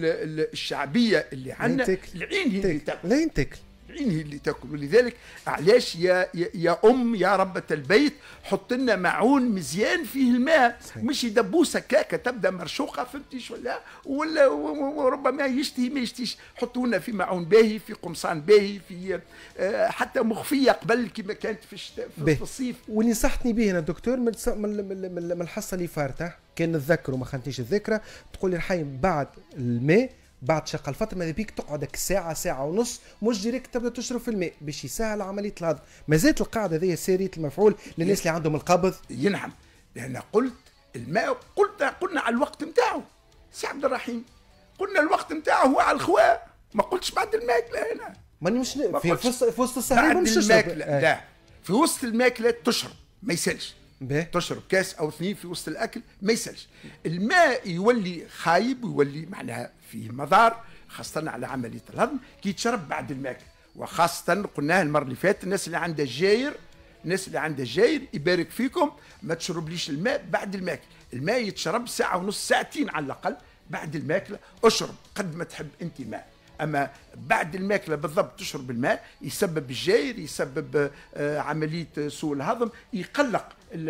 الشعبيه اللي عندنا العين هي اللي تاكل، العين تاكل، العين هي اللي تاكل. ولذلك علاش يا يا ام يا ربة البيت حط لنا معون مزيان فيه الماء، مش يدبوسه كاكه تبدا مرشوقه فهمتيش ولا ولا وربما يشتهي ما يشتيش. حطوا لنا في معون باهي، في قمصان باهي، في حتى مخفيه قبل كما كانت في الشتاء في الصيف. واللي نصحتني به انا دكتور من من الحصه اللي فاتت كان نتذكر وما خانتنيش الذكرى، تقول لي رحيم بعد الماء بعد شق الفطر ماذا بيك تقعدك ساعه ساعه ونص مش ديريكت تبدا تشرب في الماء باش يسهل عمليه الهضم. ما زالت القاعده هذه ساريه المفعول للناس اللي عندهم القبض. ينعم، لان قلت الماء قلت قلنا على الوقت نتاعو سي عبد الرحيم، قلنا الوقت نتاعو هو على الخواء، ما قلتش بعد الماكله. هنا ماني مش في في وسط السهرة مش الماكله آه. لا في وسط الماكله تشرب ما يسالش، تشرب كاس او اثنين في وسط الاكل ما يسالش. الماء يولي خايب ويولي معناها فيه مضار خاصه على عمليه الهضم كي تشرب بعد الماكله، وخاصه قلناها المره اللي فاتت الناس اللي عندها جاير، الناس اللي عندها جاير يبارك فيكم ما تشربليش الماء بعد الماكله. الماء يتشرب ساعه ونص ساعتين على الاقل بعد الماكله. اشرب قد ما تحب انت ماء، اما بعد الماكله بالضبط تشرب الماء يسبب الجاير، يسبب آه عمليه سوء الهضم، يقلق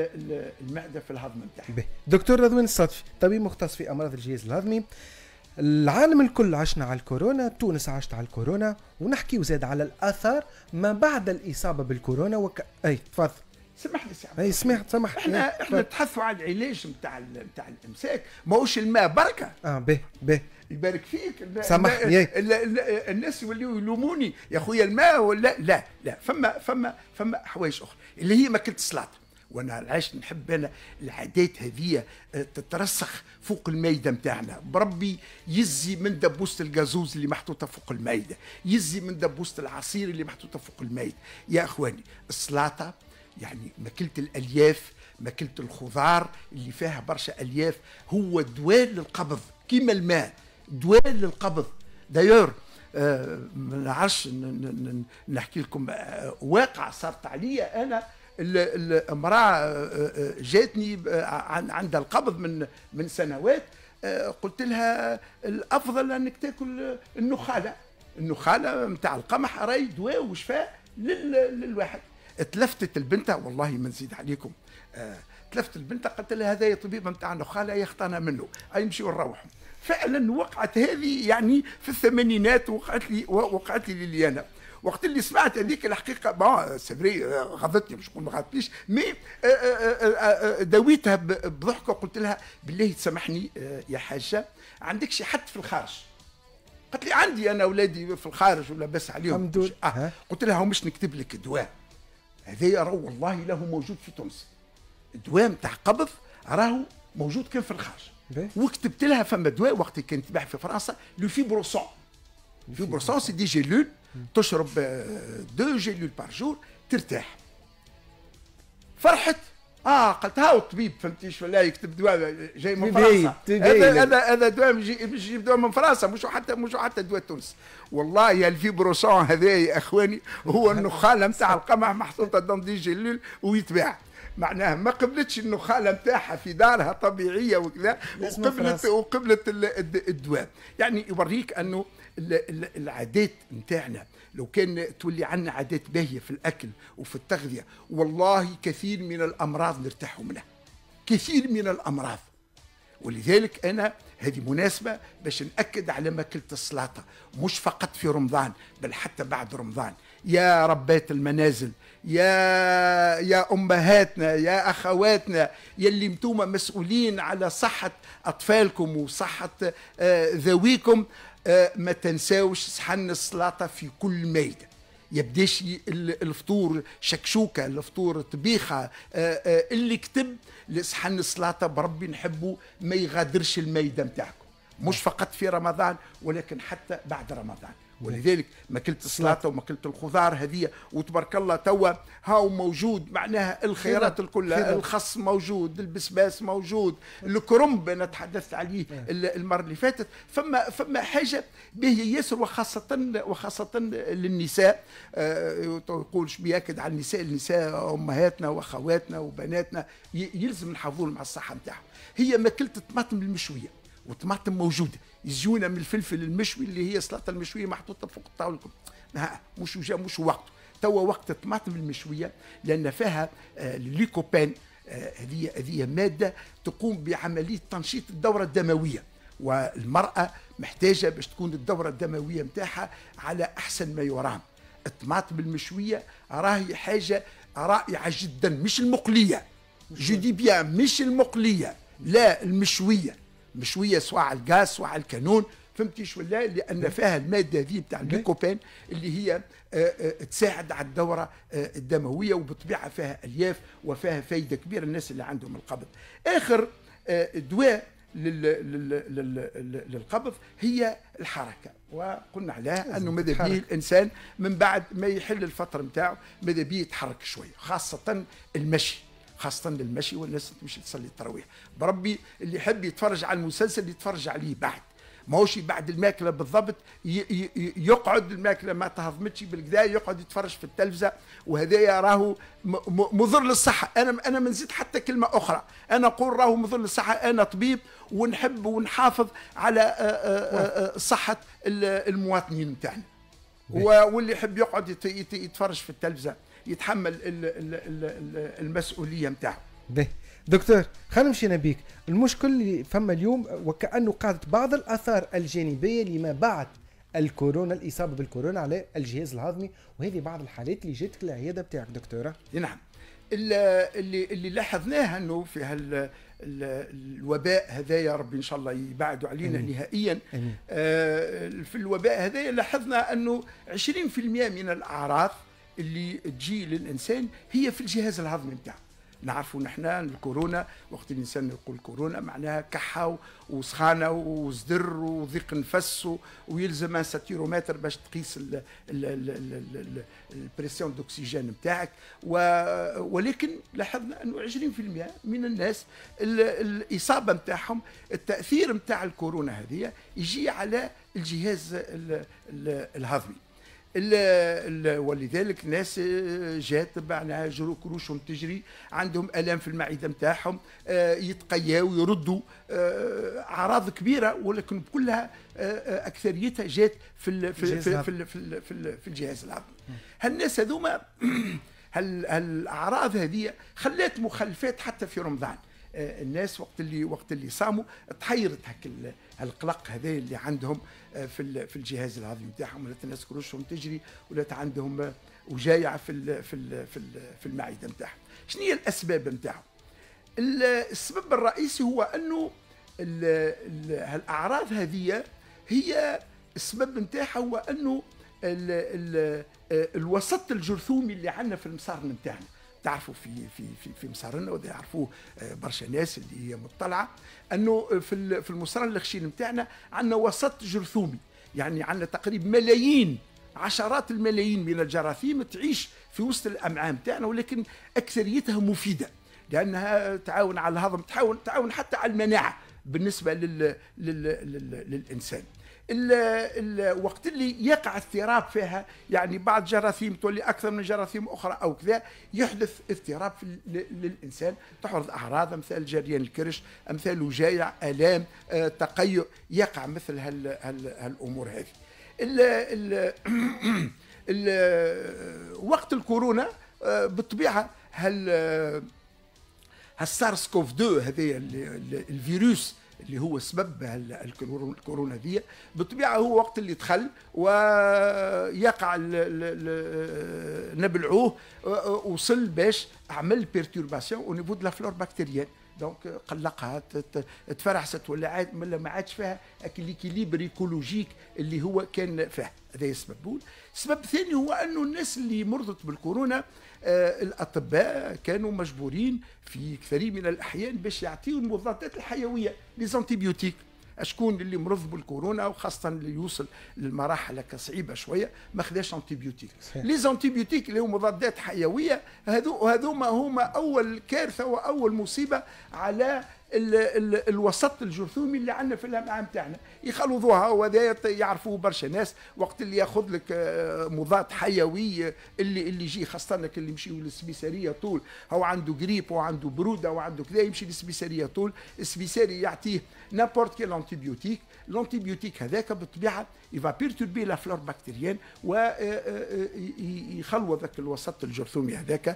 المعده في الهضم نتاعها. دكتور رضوان الصدفي طبيب مختص في امراض الجهاز الهضمي. العالم الكل عشنا على الكورونا، تونس عاشت على الكورونا، ونحكي وزاد على الاثار ما بعد الاصابه بالكورونا وك... اي تفضل. سمحني سي عبد اي سمعت سمح. احنا احنا نتحدثوا على العلاج نتاع نتاع الامساك، ماهوش الماء بركه. اه به به يبارك فيك. سامح الناس يوليو يلوموني يا خويا الماء ولا لا لا فما فما فما حوايج اخرى اللي هي ماكله السلطه. وانا علاش نحب انا العادات هذه تترسخ فوق المايده نتاعنا. بربي يزي من دبوسه الجازوز اللي محطوطه فوق المايده، يزي من دبوسه العصير اللي محطوطه فوق المايده. يا اخواني السلطه يعني ماكله الالياف، ماكله الخضار اللي فيها برشا الياف هو دواء للقبض كيما الماء، دواء للقبض. دايور آه ما نعرفش نحكي لكم آه واقع صارت عليا انا. الامراه جاتني عندها القبض من من سنوات، قلت لها الافضل انك تاكل النخاله، النخاله نتاع القمح راهي دواء وشفاء للواحد. تلفتت البنت والله ما نزيد عليكم، تلفت البنت قلت لها هذا يا طبيب نتاع النخاله يخطانا منه، اي نمشيو نروحوا. فعلا وقعت هذه يعني في الثمانينات، وقعت لي وقعت لي لي انا وقت اللي سمعت هذيك الحقيقه با سبري غضتني، مش نقول ما غضتنيش، مي داويتها بضحكه وقلت لها بالله تسامحني يا حاجه عندك شي حد في الخارج؟ قالت لي عندي انا اولادي في الخارج ولا بس عليهم. آه. قلت لها مش نكتب لك دواء هذا راهو والله له موجود في تونس، الدواء نتاع قبض راهو موجود كان في الخارج. وكتبت لها فما دواء وقت كان تباع في فرنسا لو فيبروسون. فيبروسون سي دي جيلول تشرب دو جيلول بار جور ترتاح. فرحت اه قلت هاو الطبيب فهمتيش ولا يكتب دواء جاي من فرنسا، هذا هذا هذا دواء مش يجيب دواء من فرنسا، مش حتى مش حتى دواء تونس. والله يا الفيبروسون هذا يا اخواني هو النخاله نتاع القمح محطوطه دون دي جيلول ويتباع. معناها ما قبلتش النخاله نتاعها في دارها طبيعيه وكذا، وقبلت وقبلت الدواء. يعني يوريك انه العادات نتاعنا لو كان تولي عنا عادات باهيه في الاكل وفي التغذيه والله كثير من الامراض نرتاحوا منها، كثير من الامراض. ولذلك انا هذه مناسبه باش ناكد على ماكله السلطه، مش فقط في رمضان بل حتى بعد رمضان. يا ربات المنازل، يا يا امهاتنا، يا اخواتنا يلي انتم مسؤولين على صحه اطفالكم وصحه آه ذويكم، آه ما تنساوش صحن السلطه في كل ميده. يبداش الفطور شكشوكه، الفطور طبيخه، آه آه اللي كتب لصحن السلطه بربي نحبه ما يغادرش الميده نتاعكم، مش فقط في رمضان ولكن حتى بعد رمضان. ولذلك ماكله السلطه وماكله الخضار هذه وتبارك الله توا هاو موجود، معناها الخيارات الكل، الخس موجود، البسباس موجود، الكرنب انا تحدثت عليه المره اللي فاتت. فما فما حاجه باهيه ياسر، وخاصه وخاصه للنساء. أه تقولش بياكد على النساء، النساء امهاتنا واخواتنا وبناتنا يلزم نحافظوا مع الصحه نتاعهم. هي ماكله الطماطم المشويه، والطماطم موجوده، يجونا من الفلفل المشوي اللي هي السلطه المشويه محطوطه فوق الطاوله. مش جا مش وقته، توا وقت الطماطم المشويه لان فيها آه الليكوبين. هذه آه هذه ماده تقوم بعمليه تنشيط الدوره الدمويه، والمراه محتاجه باش تكون الدوره الدمويه نتاعها على احسن ما يرام. الطماطم المشويه راهي حاجه رائعه جدا، مش المقليه، جو دي بيان مش المقليه، لا المشويه، مشويه سواء على الغاز سواء على الكانون، فهمتيش ولا؟ لان فيها الماده هذه بتاع الليكوبين اللي هي آآ آآ تساعد على الدوره الدمويه، وبطبيعه فيها الياف وفيها فايده كبيره للناس اللي عندهم القبض. اخر دواء للقبض هي الحركه، وقلنا عليها انه ماذا بيه الانسان من بعد ما يحل الفتره نتاعو ماذا بيه يتحرك شويه، خاصه المشي، خاصة المشي والناس تمشي تصلي التراويح. بربي اللي يحب يتفرج على المسلسل يتفرج عليه بعد، ماهوش بعد الماكلة بالضبط يقعد الماكلة ما تهضمتش بالكدا يقعد يتفرج في التلفزة، وهذا راهو مضر للصحة. أنا أنا ما نزيد حتى كلمة أخرى، أنا أقول راهو مضر للصحة. أنا طبيب ونحب ونحافظ على صحة المواطنين نتاعنا، واللي يحب يقعد يتفرج في التلفزة يتحمل المسؤوليه نتاعو. دكتور خلينا نمشينا بيك. المشكل اللي فما اليوم وكانه قاعدت بعض الاثار الجانبيه لما بعد الكورونا، الاصابه بالكورونا على الجهاز الهضمي، وهذه بعض الحالات اللي جاتك العياده بتاعك دكتوره. نعم، اللي اللي لاحظناه انه في هال الوباء هذا يا رب ان شاء الله يبعدوا علينا أمين. نهائيا أمين. آه في الوباء هذا لاحظنا انه عشرين بالمئة من الاعراض اللي تجي للانسان هي في الجهاز الهضمي نتاعو. نعرفوا نحن الكورونا وقت الانسان يقول كورونا معناها كحه وسخانه وزدر وضيق نفس ويلزم ان ساتيرومتر باش تقيس البريسيون دوكسيجين نتاعك. ولكن لاحظنا انه عشرين بالمئة من الناس الاصابه نتاعهم التاثير نتاع الكورونا هذه يجي على الجهاز الهضمي. ال ال ولذلك الناس جات معناها جرو كروشهم تجري، عندهم الام في المعده نتاعهم، يتقياو يردوا اعراض كبيره، ولكن كلها اكثريتها جات في ال في ال في ال في, ال في, ال في الجهاز الهضمي. هالناس هذوما هالاعراض هذه خلات مخلفات حتى في رمضان. الناس وقت اللي وقت اللي صاموا تحيرت هك القلق هذا اللي عندهم في في الجهاز الهضمي نتاعهم، ولات الناس كروشهم تجري، ولات عندهم وجايع في ال في ال في, ال في المعده نتاعهم. شنو هي الاسباب نتاعهم؟ السبب الرئيسي هو انه الاعراض هذه هي السبب نتاعها هو انه ال ال الوسط الجرثومي اللي عندنا في المسار نتاعنا. تعرفوا في في في في مسارنا وده يعرفوه برشا ناس اللي هي مطلعه انه في في المسار الخشين نتاعنا عندنا وسط جرثومي، يعني عندنا تقريبا ملايين عشرات الملايين من الجراثيم تعيش في وسط الامعاء نتاعنا، ولكن اكثريتها مفيده لانها تعاون على الهضم، تعاون تعاون حتى على المناعه بالنسبه لل لل لل للانسان. الوقت اللي يقع اضطراب فيها، يعني بعض جراثيم تولي اكثر من جراثيم اخرى او كذا، يحدث اضطراب للانسان، تحدث اعراض امثال جريان الكرش، امثال وجايع، الام، آه، تقيؤ، يقع مثل هال هال هالامور هذه. ال ال ال وقت الكورونا آه بالطبيعه هال هالسارس كوف اثنين هذا الفيروس اللي هو سبب الكورونا دي، بالطبيعه هو وقت اللي دخل ويقع نبلعوه وصل باش عمل بيرتورباسيون او نيفو دو لا فلور بكتيريان، دونك قلقها تفرحست ولا عاد ما عادش فيها ليكيليبر ايكولوجيك اللي هو كان فيه. هذا يسبب. السبب الثاني هو انه الناس اللي مرضت بالكورونا آه الاطباء كانوا مجبورين في كثير من الاحيان باش يعطيوا المضادات الحيويه ليزانتيبيوتيك. شكون اللي مرض بالكورونا وخاصه اللي يوصل للمراحل صعيبه شويه ما خداش انتيبيوتيك. لي زانتيبيوتيك اللي هو مضادات حيويه هذو هذوما هما اول كارثه واول مصيبه على ال ال الوسط الجرثومي اللي عندنا في الامعاء نتاعنا، يخلطوها وهذا يعرفوه برشا ناس. وقت اللي ياخذ لك مضاد حيوي اللي اللي يجي خاصه اللي يمشيوا للسبيساريه طول، هو عنده غريب وعنده بروده وعنده كذا، يمشي للسبيساريه طول، السبيساري يعطيه نابورت كيل انتيبيوتيك. الانتيبيوتيك هذاك بالطبيعه يفا بيرتوربي لا فلور بكتيريان ويخلو ذاك الوسط الجرثومي هذاك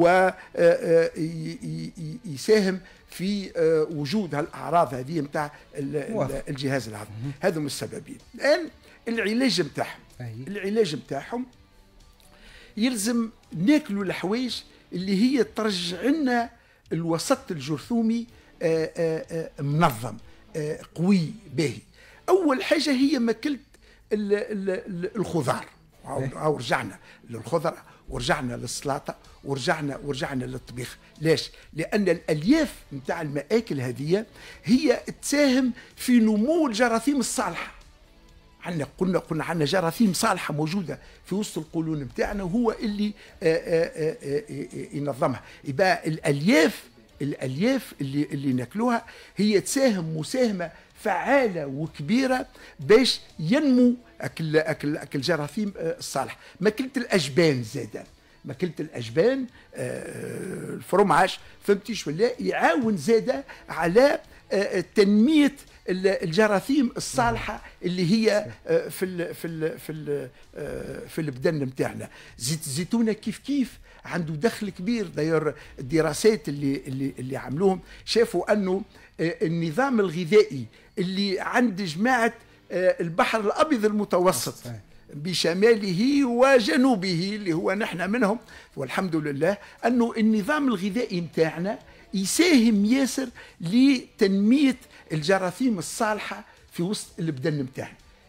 ويساهم في وجود هالاعراض هذه نتاع الجهاز الهضمي. هذم السببين. الان العلاج نتاعهم، العلاج نتاعهم يلزم ناكلوا الحوايج اللي هي ترجع لنا الوسط الجرثومي منظم قوي باهي. اول حاجه هي ماكله الخضار، او رجعنا للخضره ورجعنا للسلطه ورجعنا ورجعنا للطبيخ. ليش؟ لان الالياف نتاع المآكل هذه هي تساهم في نمو الجراثيم الصالحه. عندنا قلنا قلنا عندنا جراثيم صالحه موجوده في وسط القولون نتاعنا، وهو اللي آآ آآ آآ ينظمها. يبقى الالياف الالياف اللي اللي ناكلوها هي تساهم مساهمه فعاله وكبيره باش ينمو اكل اكل اكل جراثيم الصالح. ماكله الاجبان زاده، ماكله الاجبان الفرماج فهمتيش ولا، يعاون زاده على تنميه الجراثيم الصالحه اللي هي في ال في ال في ال في البدن نتاعنا. زيت الزيتونه كيف كيف عنده دخل كبير. داير الدراسات اللي اللي اللي عملوهم شافوا انه النظام الغذائي اللي عند جماعه البحر الابيض المتوسط بشماله وجنوبه اللي هو نحن منهم والحمد لله، انه النظام الغذائي نتاعنا يساهم ياسر لتنميه الجراثيم الصالحه في وسط البدن نتاعنا.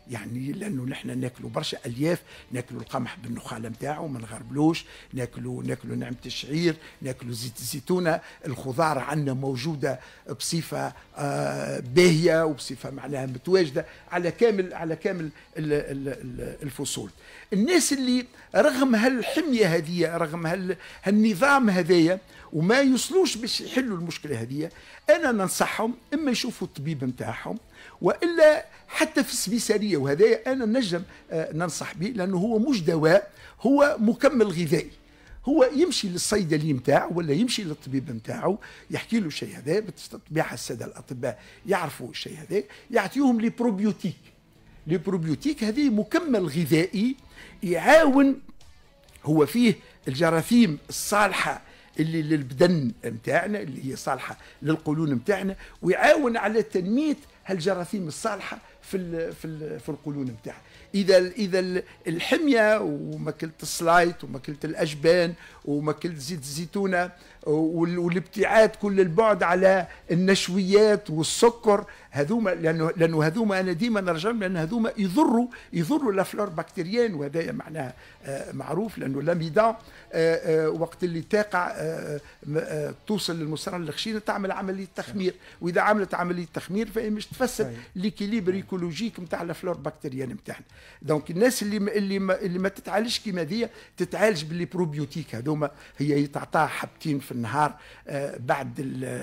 يعني لانه نحن ناكلوا برشا الياف، ناكلوا القمح بالنخاله نتاعو ما نغربلوش، ناكلوا ناكلوا نعمه الشعير، ناكلوا زيت الزيتونه، الخضار عندنا موجوده بصفه آه باهيه وبصفه معناها متواجده على كامل على كامل الفصول. الناس اللي رغم هالحميه هذه، رغم هال هالنظام هذايا وما يوصلوش باش يحلوا المشكله هذه، انا ننصحهم اما يشوفوا الطبيب نتاعهم، والا حتى في السبيساريه، وهذا انا نجم ننصح به لانه هو مش دواء، هو مكمل غذائي. هو يمشي للصيدلي نتاعه ولا يمشي للطبيب نتاعه يحكي له الشيء هذا، بالطبيعه الساده الاطباء يعرفوا الشيء هذا، يعطيهم لي بروبيوتيك. لي بروبيوتيك هذه مكمل غذائي يعاون، هو فيه الجراثيم الصالحه اللي للبدن نتاعنا، اللي هي صالحه للقولون نتاعنا، ويعاون على تنميه هالجراثيم الصالحه في ال في ال في القولون نتاعنا. اذا اذا الحميه وماكله السلايط وماكله الاجبان وماكله زيت الزيتونه والابتعاد كل البعد على النشويات والسكر، هذوما لانه لانه هذوما انا ديما نرجع لان هذوما يضروا يضروا الافلور بكتيريان، وهذا معناها معروف، لانه لاميدان وقت اللي تقع توصل للمصران الخشينه تعمل عمليه تخمير، واذا عملت عمليه تخمير فهي مش تفسد ليكيليبر ايكولوجيك نتاع الافلور بكتيريان نتاعنا. دونك الناس اللي اللي ما, اللي ما تتعالجش كيما ذي تتعالج باللي بروبيوتيك هذوما، هي يتعطاها حبتين في النهار بعد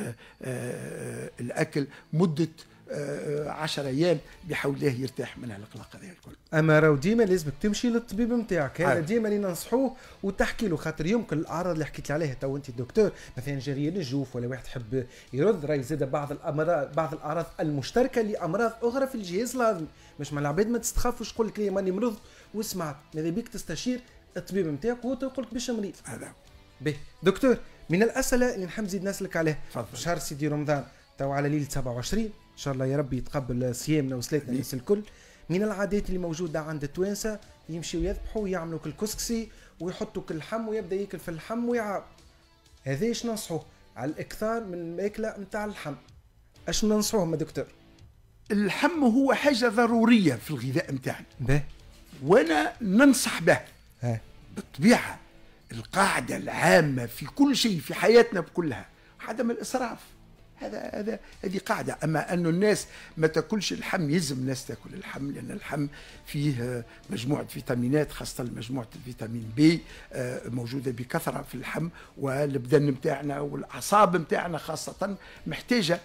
الاكل مده عشر ايام، بحول الله يرتاح من القلق هذا الكل. اما راهو ديما لازمك تمشي للطبيب نتاعك، هذا ديما اللي ننصحوه وتحكي له، خاطر يمكن الاعراض اللي حكيت عليها تو انت الدكتور، مثلا جريان الجوف ولا واحد حب يرد، راهي زاد بعض الامراض بعض الاعراض المشتركه لامراض اخرى في الجهاز الهضمي، مش مع العباد ما تستخافوش تقول لك لي ماني مرض وسمعت، ماذا بيك تستشير الطبيب نتاعك وهو يقول لك باش مريض. هذا به دكتور، من الاسئله اللي نحب نزيد نسالك عليها، فضل. شهر سيدي رمضان تو على ليله سبعة وعشرين ان شاء الله، يا ربي يتقبل صيامنا وصلاتنا الناس الكل. من العادات اللي موجوده عند التوانسه يمشيوا يذبحوا ويعملوا كالكسكسي ويحطوا كل لحم ويبدا ياكل في اللحم ويعاب، هذا ايش ننصحوه على الاكثار من الماكله نتاع اللحم؟ اش ننصحوهم يا دكتور؟ اللحم هو حاجه ضروريه في الغذاء نتاعنا، به وانا ننصح به. ها بالطبيعه القاعده العامه في كل شيء في حياتنا بكلها عدم الاسراف، هذا هذا هذه قاعده. اما انه الناس ما تاكلش اللحم، يلزم الناس تاكل اللحم، لان اللحم فيه مجموعه فيتامينات، خاصه مجموعه الفيتامين بي موجوده بكثره في اللحم، والبدن نتاعنا والاعصاب نتاعنا خاصه محتاجه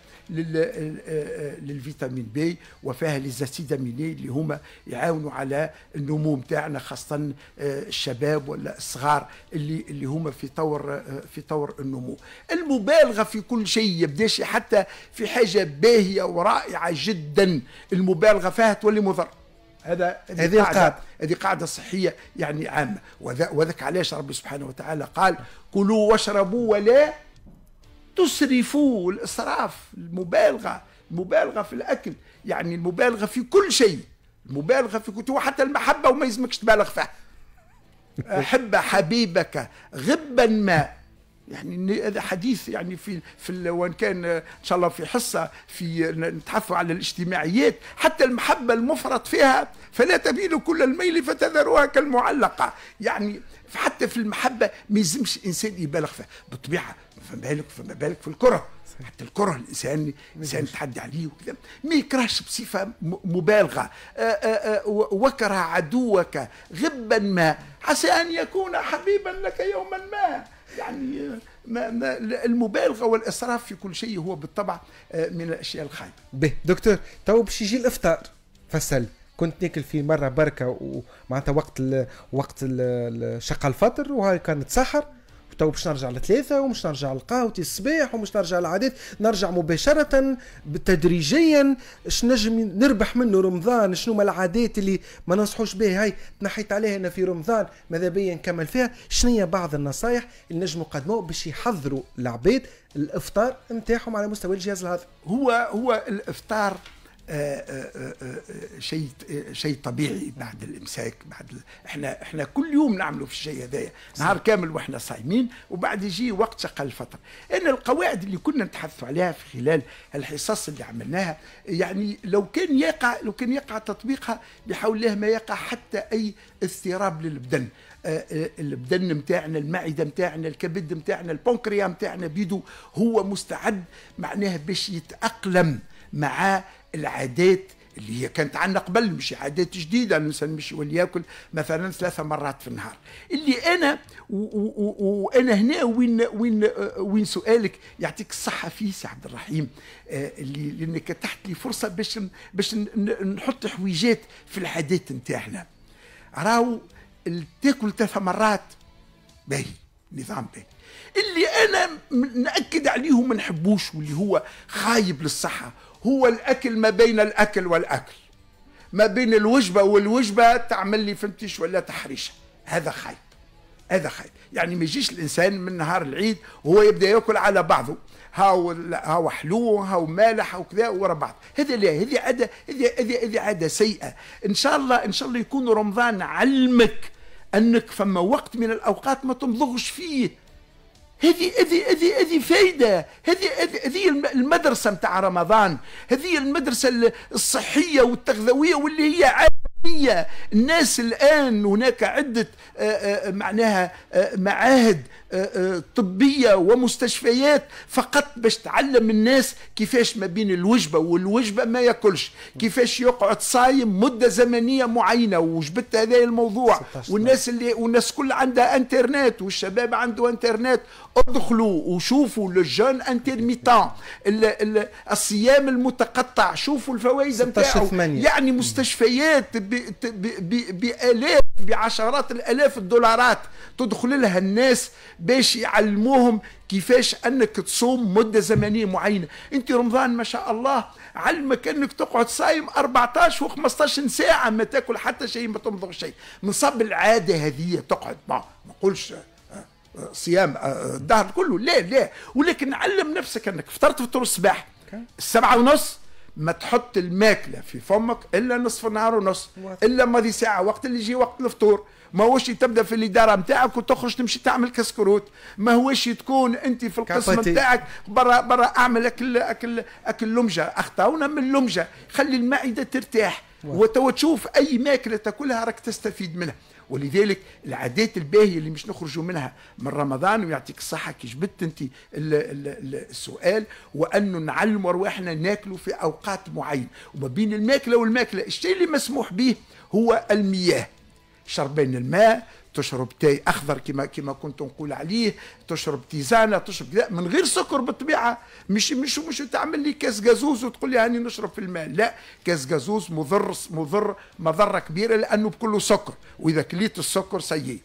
للفيتامين بي، وفيها ليزاسيداميني اللي هما يعاونوا على النمو نتاعنا، خاصه الشباب ولا الصغار اللي اللي هما في طور في طور النمو. المبالغه في كل شيء يبداش حتى في حاجه باهيه ورائعه جدا، المبالغه فيها تولي مضر. هذا هذه قاعده هذه قاعده صحيه يعني عامه، وذاك علاش ربي سبحانه وتعالى قال كلوا واشربوا ولا تسرفوا. الاسراف، المبالغه المبالغه في الاكل، يعني المبالغه في كل شيء، المبالغه في كل، وحتى المحبه وما يلزمكش تبالغ فيها. احب حبيبك غبا ما، يعني هذا حديث يعني في في وان كان ان شاء الله في حصه في نتحدثوا على الاجتماعيات، حتى المحبه المفرط فيها فلا تميلوا كل الميل فتذروها كالمعلقه، يعني حتى في المحبه ما يلزمش الانسان يبالغ فيها. بالطبيعه فما بالك فما بالك في الكره، حتى الكره الانسان الانسان يتحدى عليه وكذا ما يكرهش بصفه مبالغه. وكره عدوك غبا ما عسى ان يكون حبيبا لك يوما ما، يعني ما ما المبالغه والاسراف في كل شيء هو بالطبع من الاشياء الخايبه. به دكتور، تو باش يجي الافطار، فسل كنت ناكل في مره بركه ومعناتها وقت ال وقت الشقه الفطر، وهاي كانت سحر، تو باش نرجع لثلاثه ومش نرجع لقهوتي الصباح ومش نرجع للعادات، نرجع مباشره تدريجيا. اش نجم نربح منه رمضان؟ شنو ما العادات اللي ما ننصحوش بها؟ هاي تنحيت عليها انا في رمضان، ماذا بيا نكمل فيها. شنو هي بعض النصائح اللي نجموا نقدموها باش يحضروا العباد الافطار نتاعهم على مستوى الجهاز الهضمي؟ هو هو الافطار شيء شيء طبيعي بعد الامساك. بعد ال... احنا احنا كل يوم نعملوا في الشيء هذايا نهار كامل واحنا صايمين، وبعد يجي وقت شق الفطر. ان القواعد اللي كنا نتحدثوا عليها في خلال الحصص اللي عملناها، يعني لو كان يقع لو كان يقع تطبيقها بحول الله ما يقع حتى اي اضطراب للبدن. البدن متاعنا، المعده متاعنا، الكبد متاعنا، البنكريا متاعنا بيدو هو مستعد معناها باش يتاقلم مع العادات اللي هي كانت عندنا قبل، مش عادات جديده. الانسان مش ولياكل مثلا ثلاثه مرات في النهار. اللي انا وانا هنا وين وين وين سؤالك يعطيك الصحه فيه سي عبد الرحيم، اللي لانك اتحت لي فرصه باش باش نحط حويجات في العادات نتاعنا. راهو تاكل ثلاث مرات باهي، نظام باهي. اللي انا ناكد عليه وما نحبوش واللي هو خايب للصحه هو الاكل ما بين الاكل والاكل، ما بين الوجبه والوجبه تعمل لي فهمتيش ولا تحريشه. هذا خايب، هذا خايب. يعني ما يجيش الانسان من نهار العيد وهو يبدا ياكل على بعضه، هاو هاو حلو هاو مالح او كذا ورا بعض. هذا لا، هذه عاده، هذه هذه هذه عاده سيئه. ان شاء الله ان شاء الله يكون رمضان علمك انك فما وقت من الاوقات ما تمضغش فيه. هذه هذه هذه هذه فايده، هذه هذه المدرسه نتاع رمضان، هذه المدرسه الصحيه والتغذويه واللي هي عالميه. الناس الان هناك عده معناها معاهد طبيه ومستشفيات فقط باش تعلم الناس كيفاش ما بين الوجبه والوجبه ما ياكلش، كيفاش يقعد صايم مده زمنيه معينه. وجبت هذا الموضوع، والناس اللي والناس كل عندها انترنت والشباب عنده انترنت، ادخلوا وشوفوا للجون انترميتان، الصيام المتقطع، شوفوا الفوائد نتاعو. يعني مستشفيات بالاف بعشرات الالاف الدولارات تدخل لها الناس باش يعلموهم كيفاش انك تصوم مده زمنيه معينه. انت رمضان ما شاء الله علمك انك تقعد صايم أربعطاش وخمسطاش ساعه ما تاكل حتى شيء، ما تمضغ شيء. من صب العاده هذه تقعد ما نقولش صيام الدهر كله، لا لا، ولكن علم نفسك انك فطرت فطور الصباح السبعة ونص ما تحط الماكله في فمك الا نصف النهار ونص، الا ماضي ساعه وقت اللي يجي وقت الفطور. ما هوش تبدا في الاداره نتاعك وتخرج تمشي تعمل كسكروت، ما هوش تكون انت في القسم نتاعك برا برا اعمل اكل اكل اكل لمجه. اخطاونا من اللمجه، خلي المعده ترتاح وتو تشوف اي ماكله تاكلها راك تستفيد منها. ولذلك العادات الباهيه اللي مش نخرجوا منها من رمضان، ويعطيك الصحه كي جبت انت السؤال، وانه نعلموا ارواحنا ناكلوا في اوقات معينه، وما بين الماكله والماكله الشيء اللي مسموح به هو المياه. شربين الماء، تشرب تاي اخضر كما كما كنت نقول عليه، تشرب تيزانه، تشرب كذا من غير سكر بالطبيعه. مش مش مش تعمل لي كاس جازوز وتقول لي هاني نشرب في الماء، لا، كاس جازوز مضر مضر مضره كبيره لانه بكله سكر، واذا كليت السكر سيء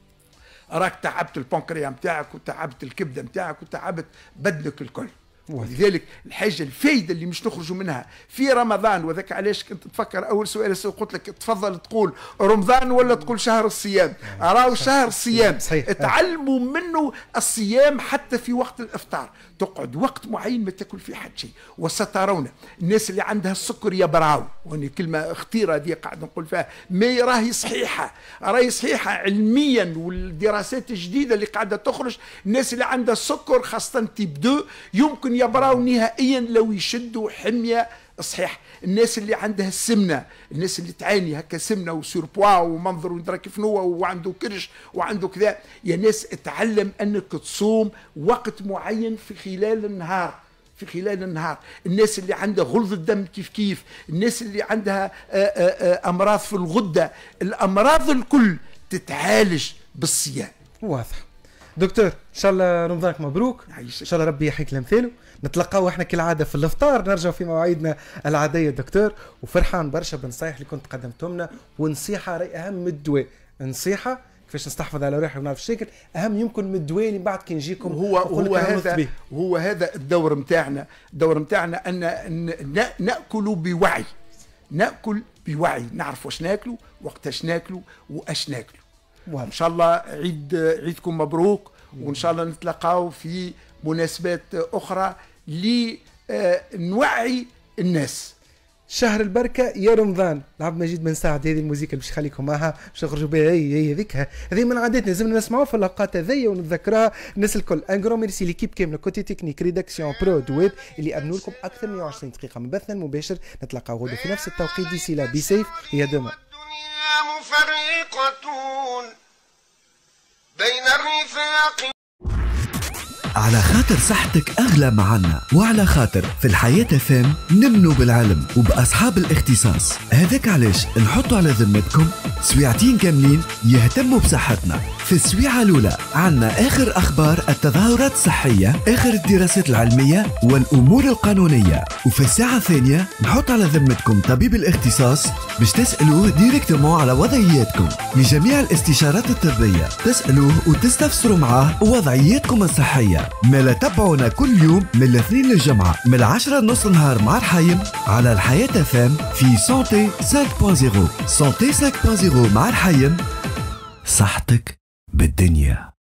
راك تعبت البنكريا نتاعك وتعبت الكبده نتاعك وتعبت بدنك الكل. ولذلك الحاجه الفايده اللي مش نخرجوا منها في رمضان، وذاك علاش كنت تفكر اول سؤال قلت لك تفضل تقول رمضان ولا تقول شهر الصيام. راهو شهر الصيام تعلموا منه الصيام حتى في وقت الافطار، تقعد وقت معين ما تاكل فيه حد شيء. وسترون الناس اللي عندها السكر يبراو، وهني كلمه خطيره دي قاعد نقول فيها، ما راهي صحيحه، راهي صحيحه علميا، والدراسات الجديده اللي قاعده تخرج، الناس اللي عندها السكر خاصه تيب دو يمكن يبراو نهائيا لو يشدوا حميه صحيح. الناس اللي عندها السمنه، الناس اللي تعاني هكا سمنه وسوربوا ومنظر وندرى كيف نوى وعنده كرش وعنده كذا، يا ناس اتعلم انك تصوم وقت معين في خلال النهار، في خلال النهار. الناس اللي عندها غلظ الدم كيف كيف، الناس اللي عندها آآ آآ امراض في الغده، الامراض الكل تتعالج بالصيام. واضح. دكتور ان شاء الله رمضانك مبروك، ان شاء الله ربي يحييك لمثاله. نتلقاو احنا كالعاده في الافطار، نرجعوا في مواعيدنا العاديه دكتور، وفرحان برشا بالنصايح اللي كنت قدمتهم لنا. ونصيحه راهي اهم من الدواء، نصيحه كيفاش نستحفظ على روحي ونعرف الشكل اهم يمكن من الدواء اللي بعد كي نجيكم. هو هو هذا هو هذا الدور نتاعنا، الدور نتاعنا ان ناكل بوعي، ناكل بوعي، نعرف واش ناكلوا، وقتاش ناكلوا، واش ناكلوا. ان شاء الله عيد عيدكم مبروك، وان شاء الله نتلاقاو في مناسبات اخرى لنوعي الناس. شهر البركة يا رمضان. العبد مجيد بن سعد، هذه الموسيقى اللي باش نخليكم معها باش نخرجوا بها، هي هي هذيك، هذه من عاداتنا لازمنا نسمعوها في اللقطات هذيا ونتذكرها الناس الكل. ان جرون ميرسي ليكيب كامله، كوتي تكنيك، ريداكسيون، برود، ويب، اللي امنوا لكم اكثر من مئة وعشرين دقيقه من بثنا المباشر. نتلاقاو غدوه في نفس التوقيت. ديسي لا بي سيف، يا دوما. مفرقة بين الرفاق. على خاطر صحتك أغلى معنا، وعلى خاطر في الحياة فام نمنوا بالعلم وبأصحاب الاختصاص. هذاك علاش نحطوا على ذمتكم سويعتين كاملين يهتموا بصحتنا. في السويعة الأولى عنا آخر أخبار التظاهرات الصحية، آخر الدراسات العلمية والأمور القانونية. وفي الساعة الثانية نحط على ذمتكم طبيب الاختصاص باش تسألوه ديريكتومون على وضعياتكم. لجميع الاستشارات الطبية تسألوه وتستفسروا معاه وضعياتكم الصحية. ما لا تابعونا كل يوم من الاثنين للجمعة من العشرة نص نهار مع رحايم على الحياة فام في سانتي خمسة فاصلة صفر. سانتي خمسة فاصلة صفر مع رحايم، صحتك بالدنيا.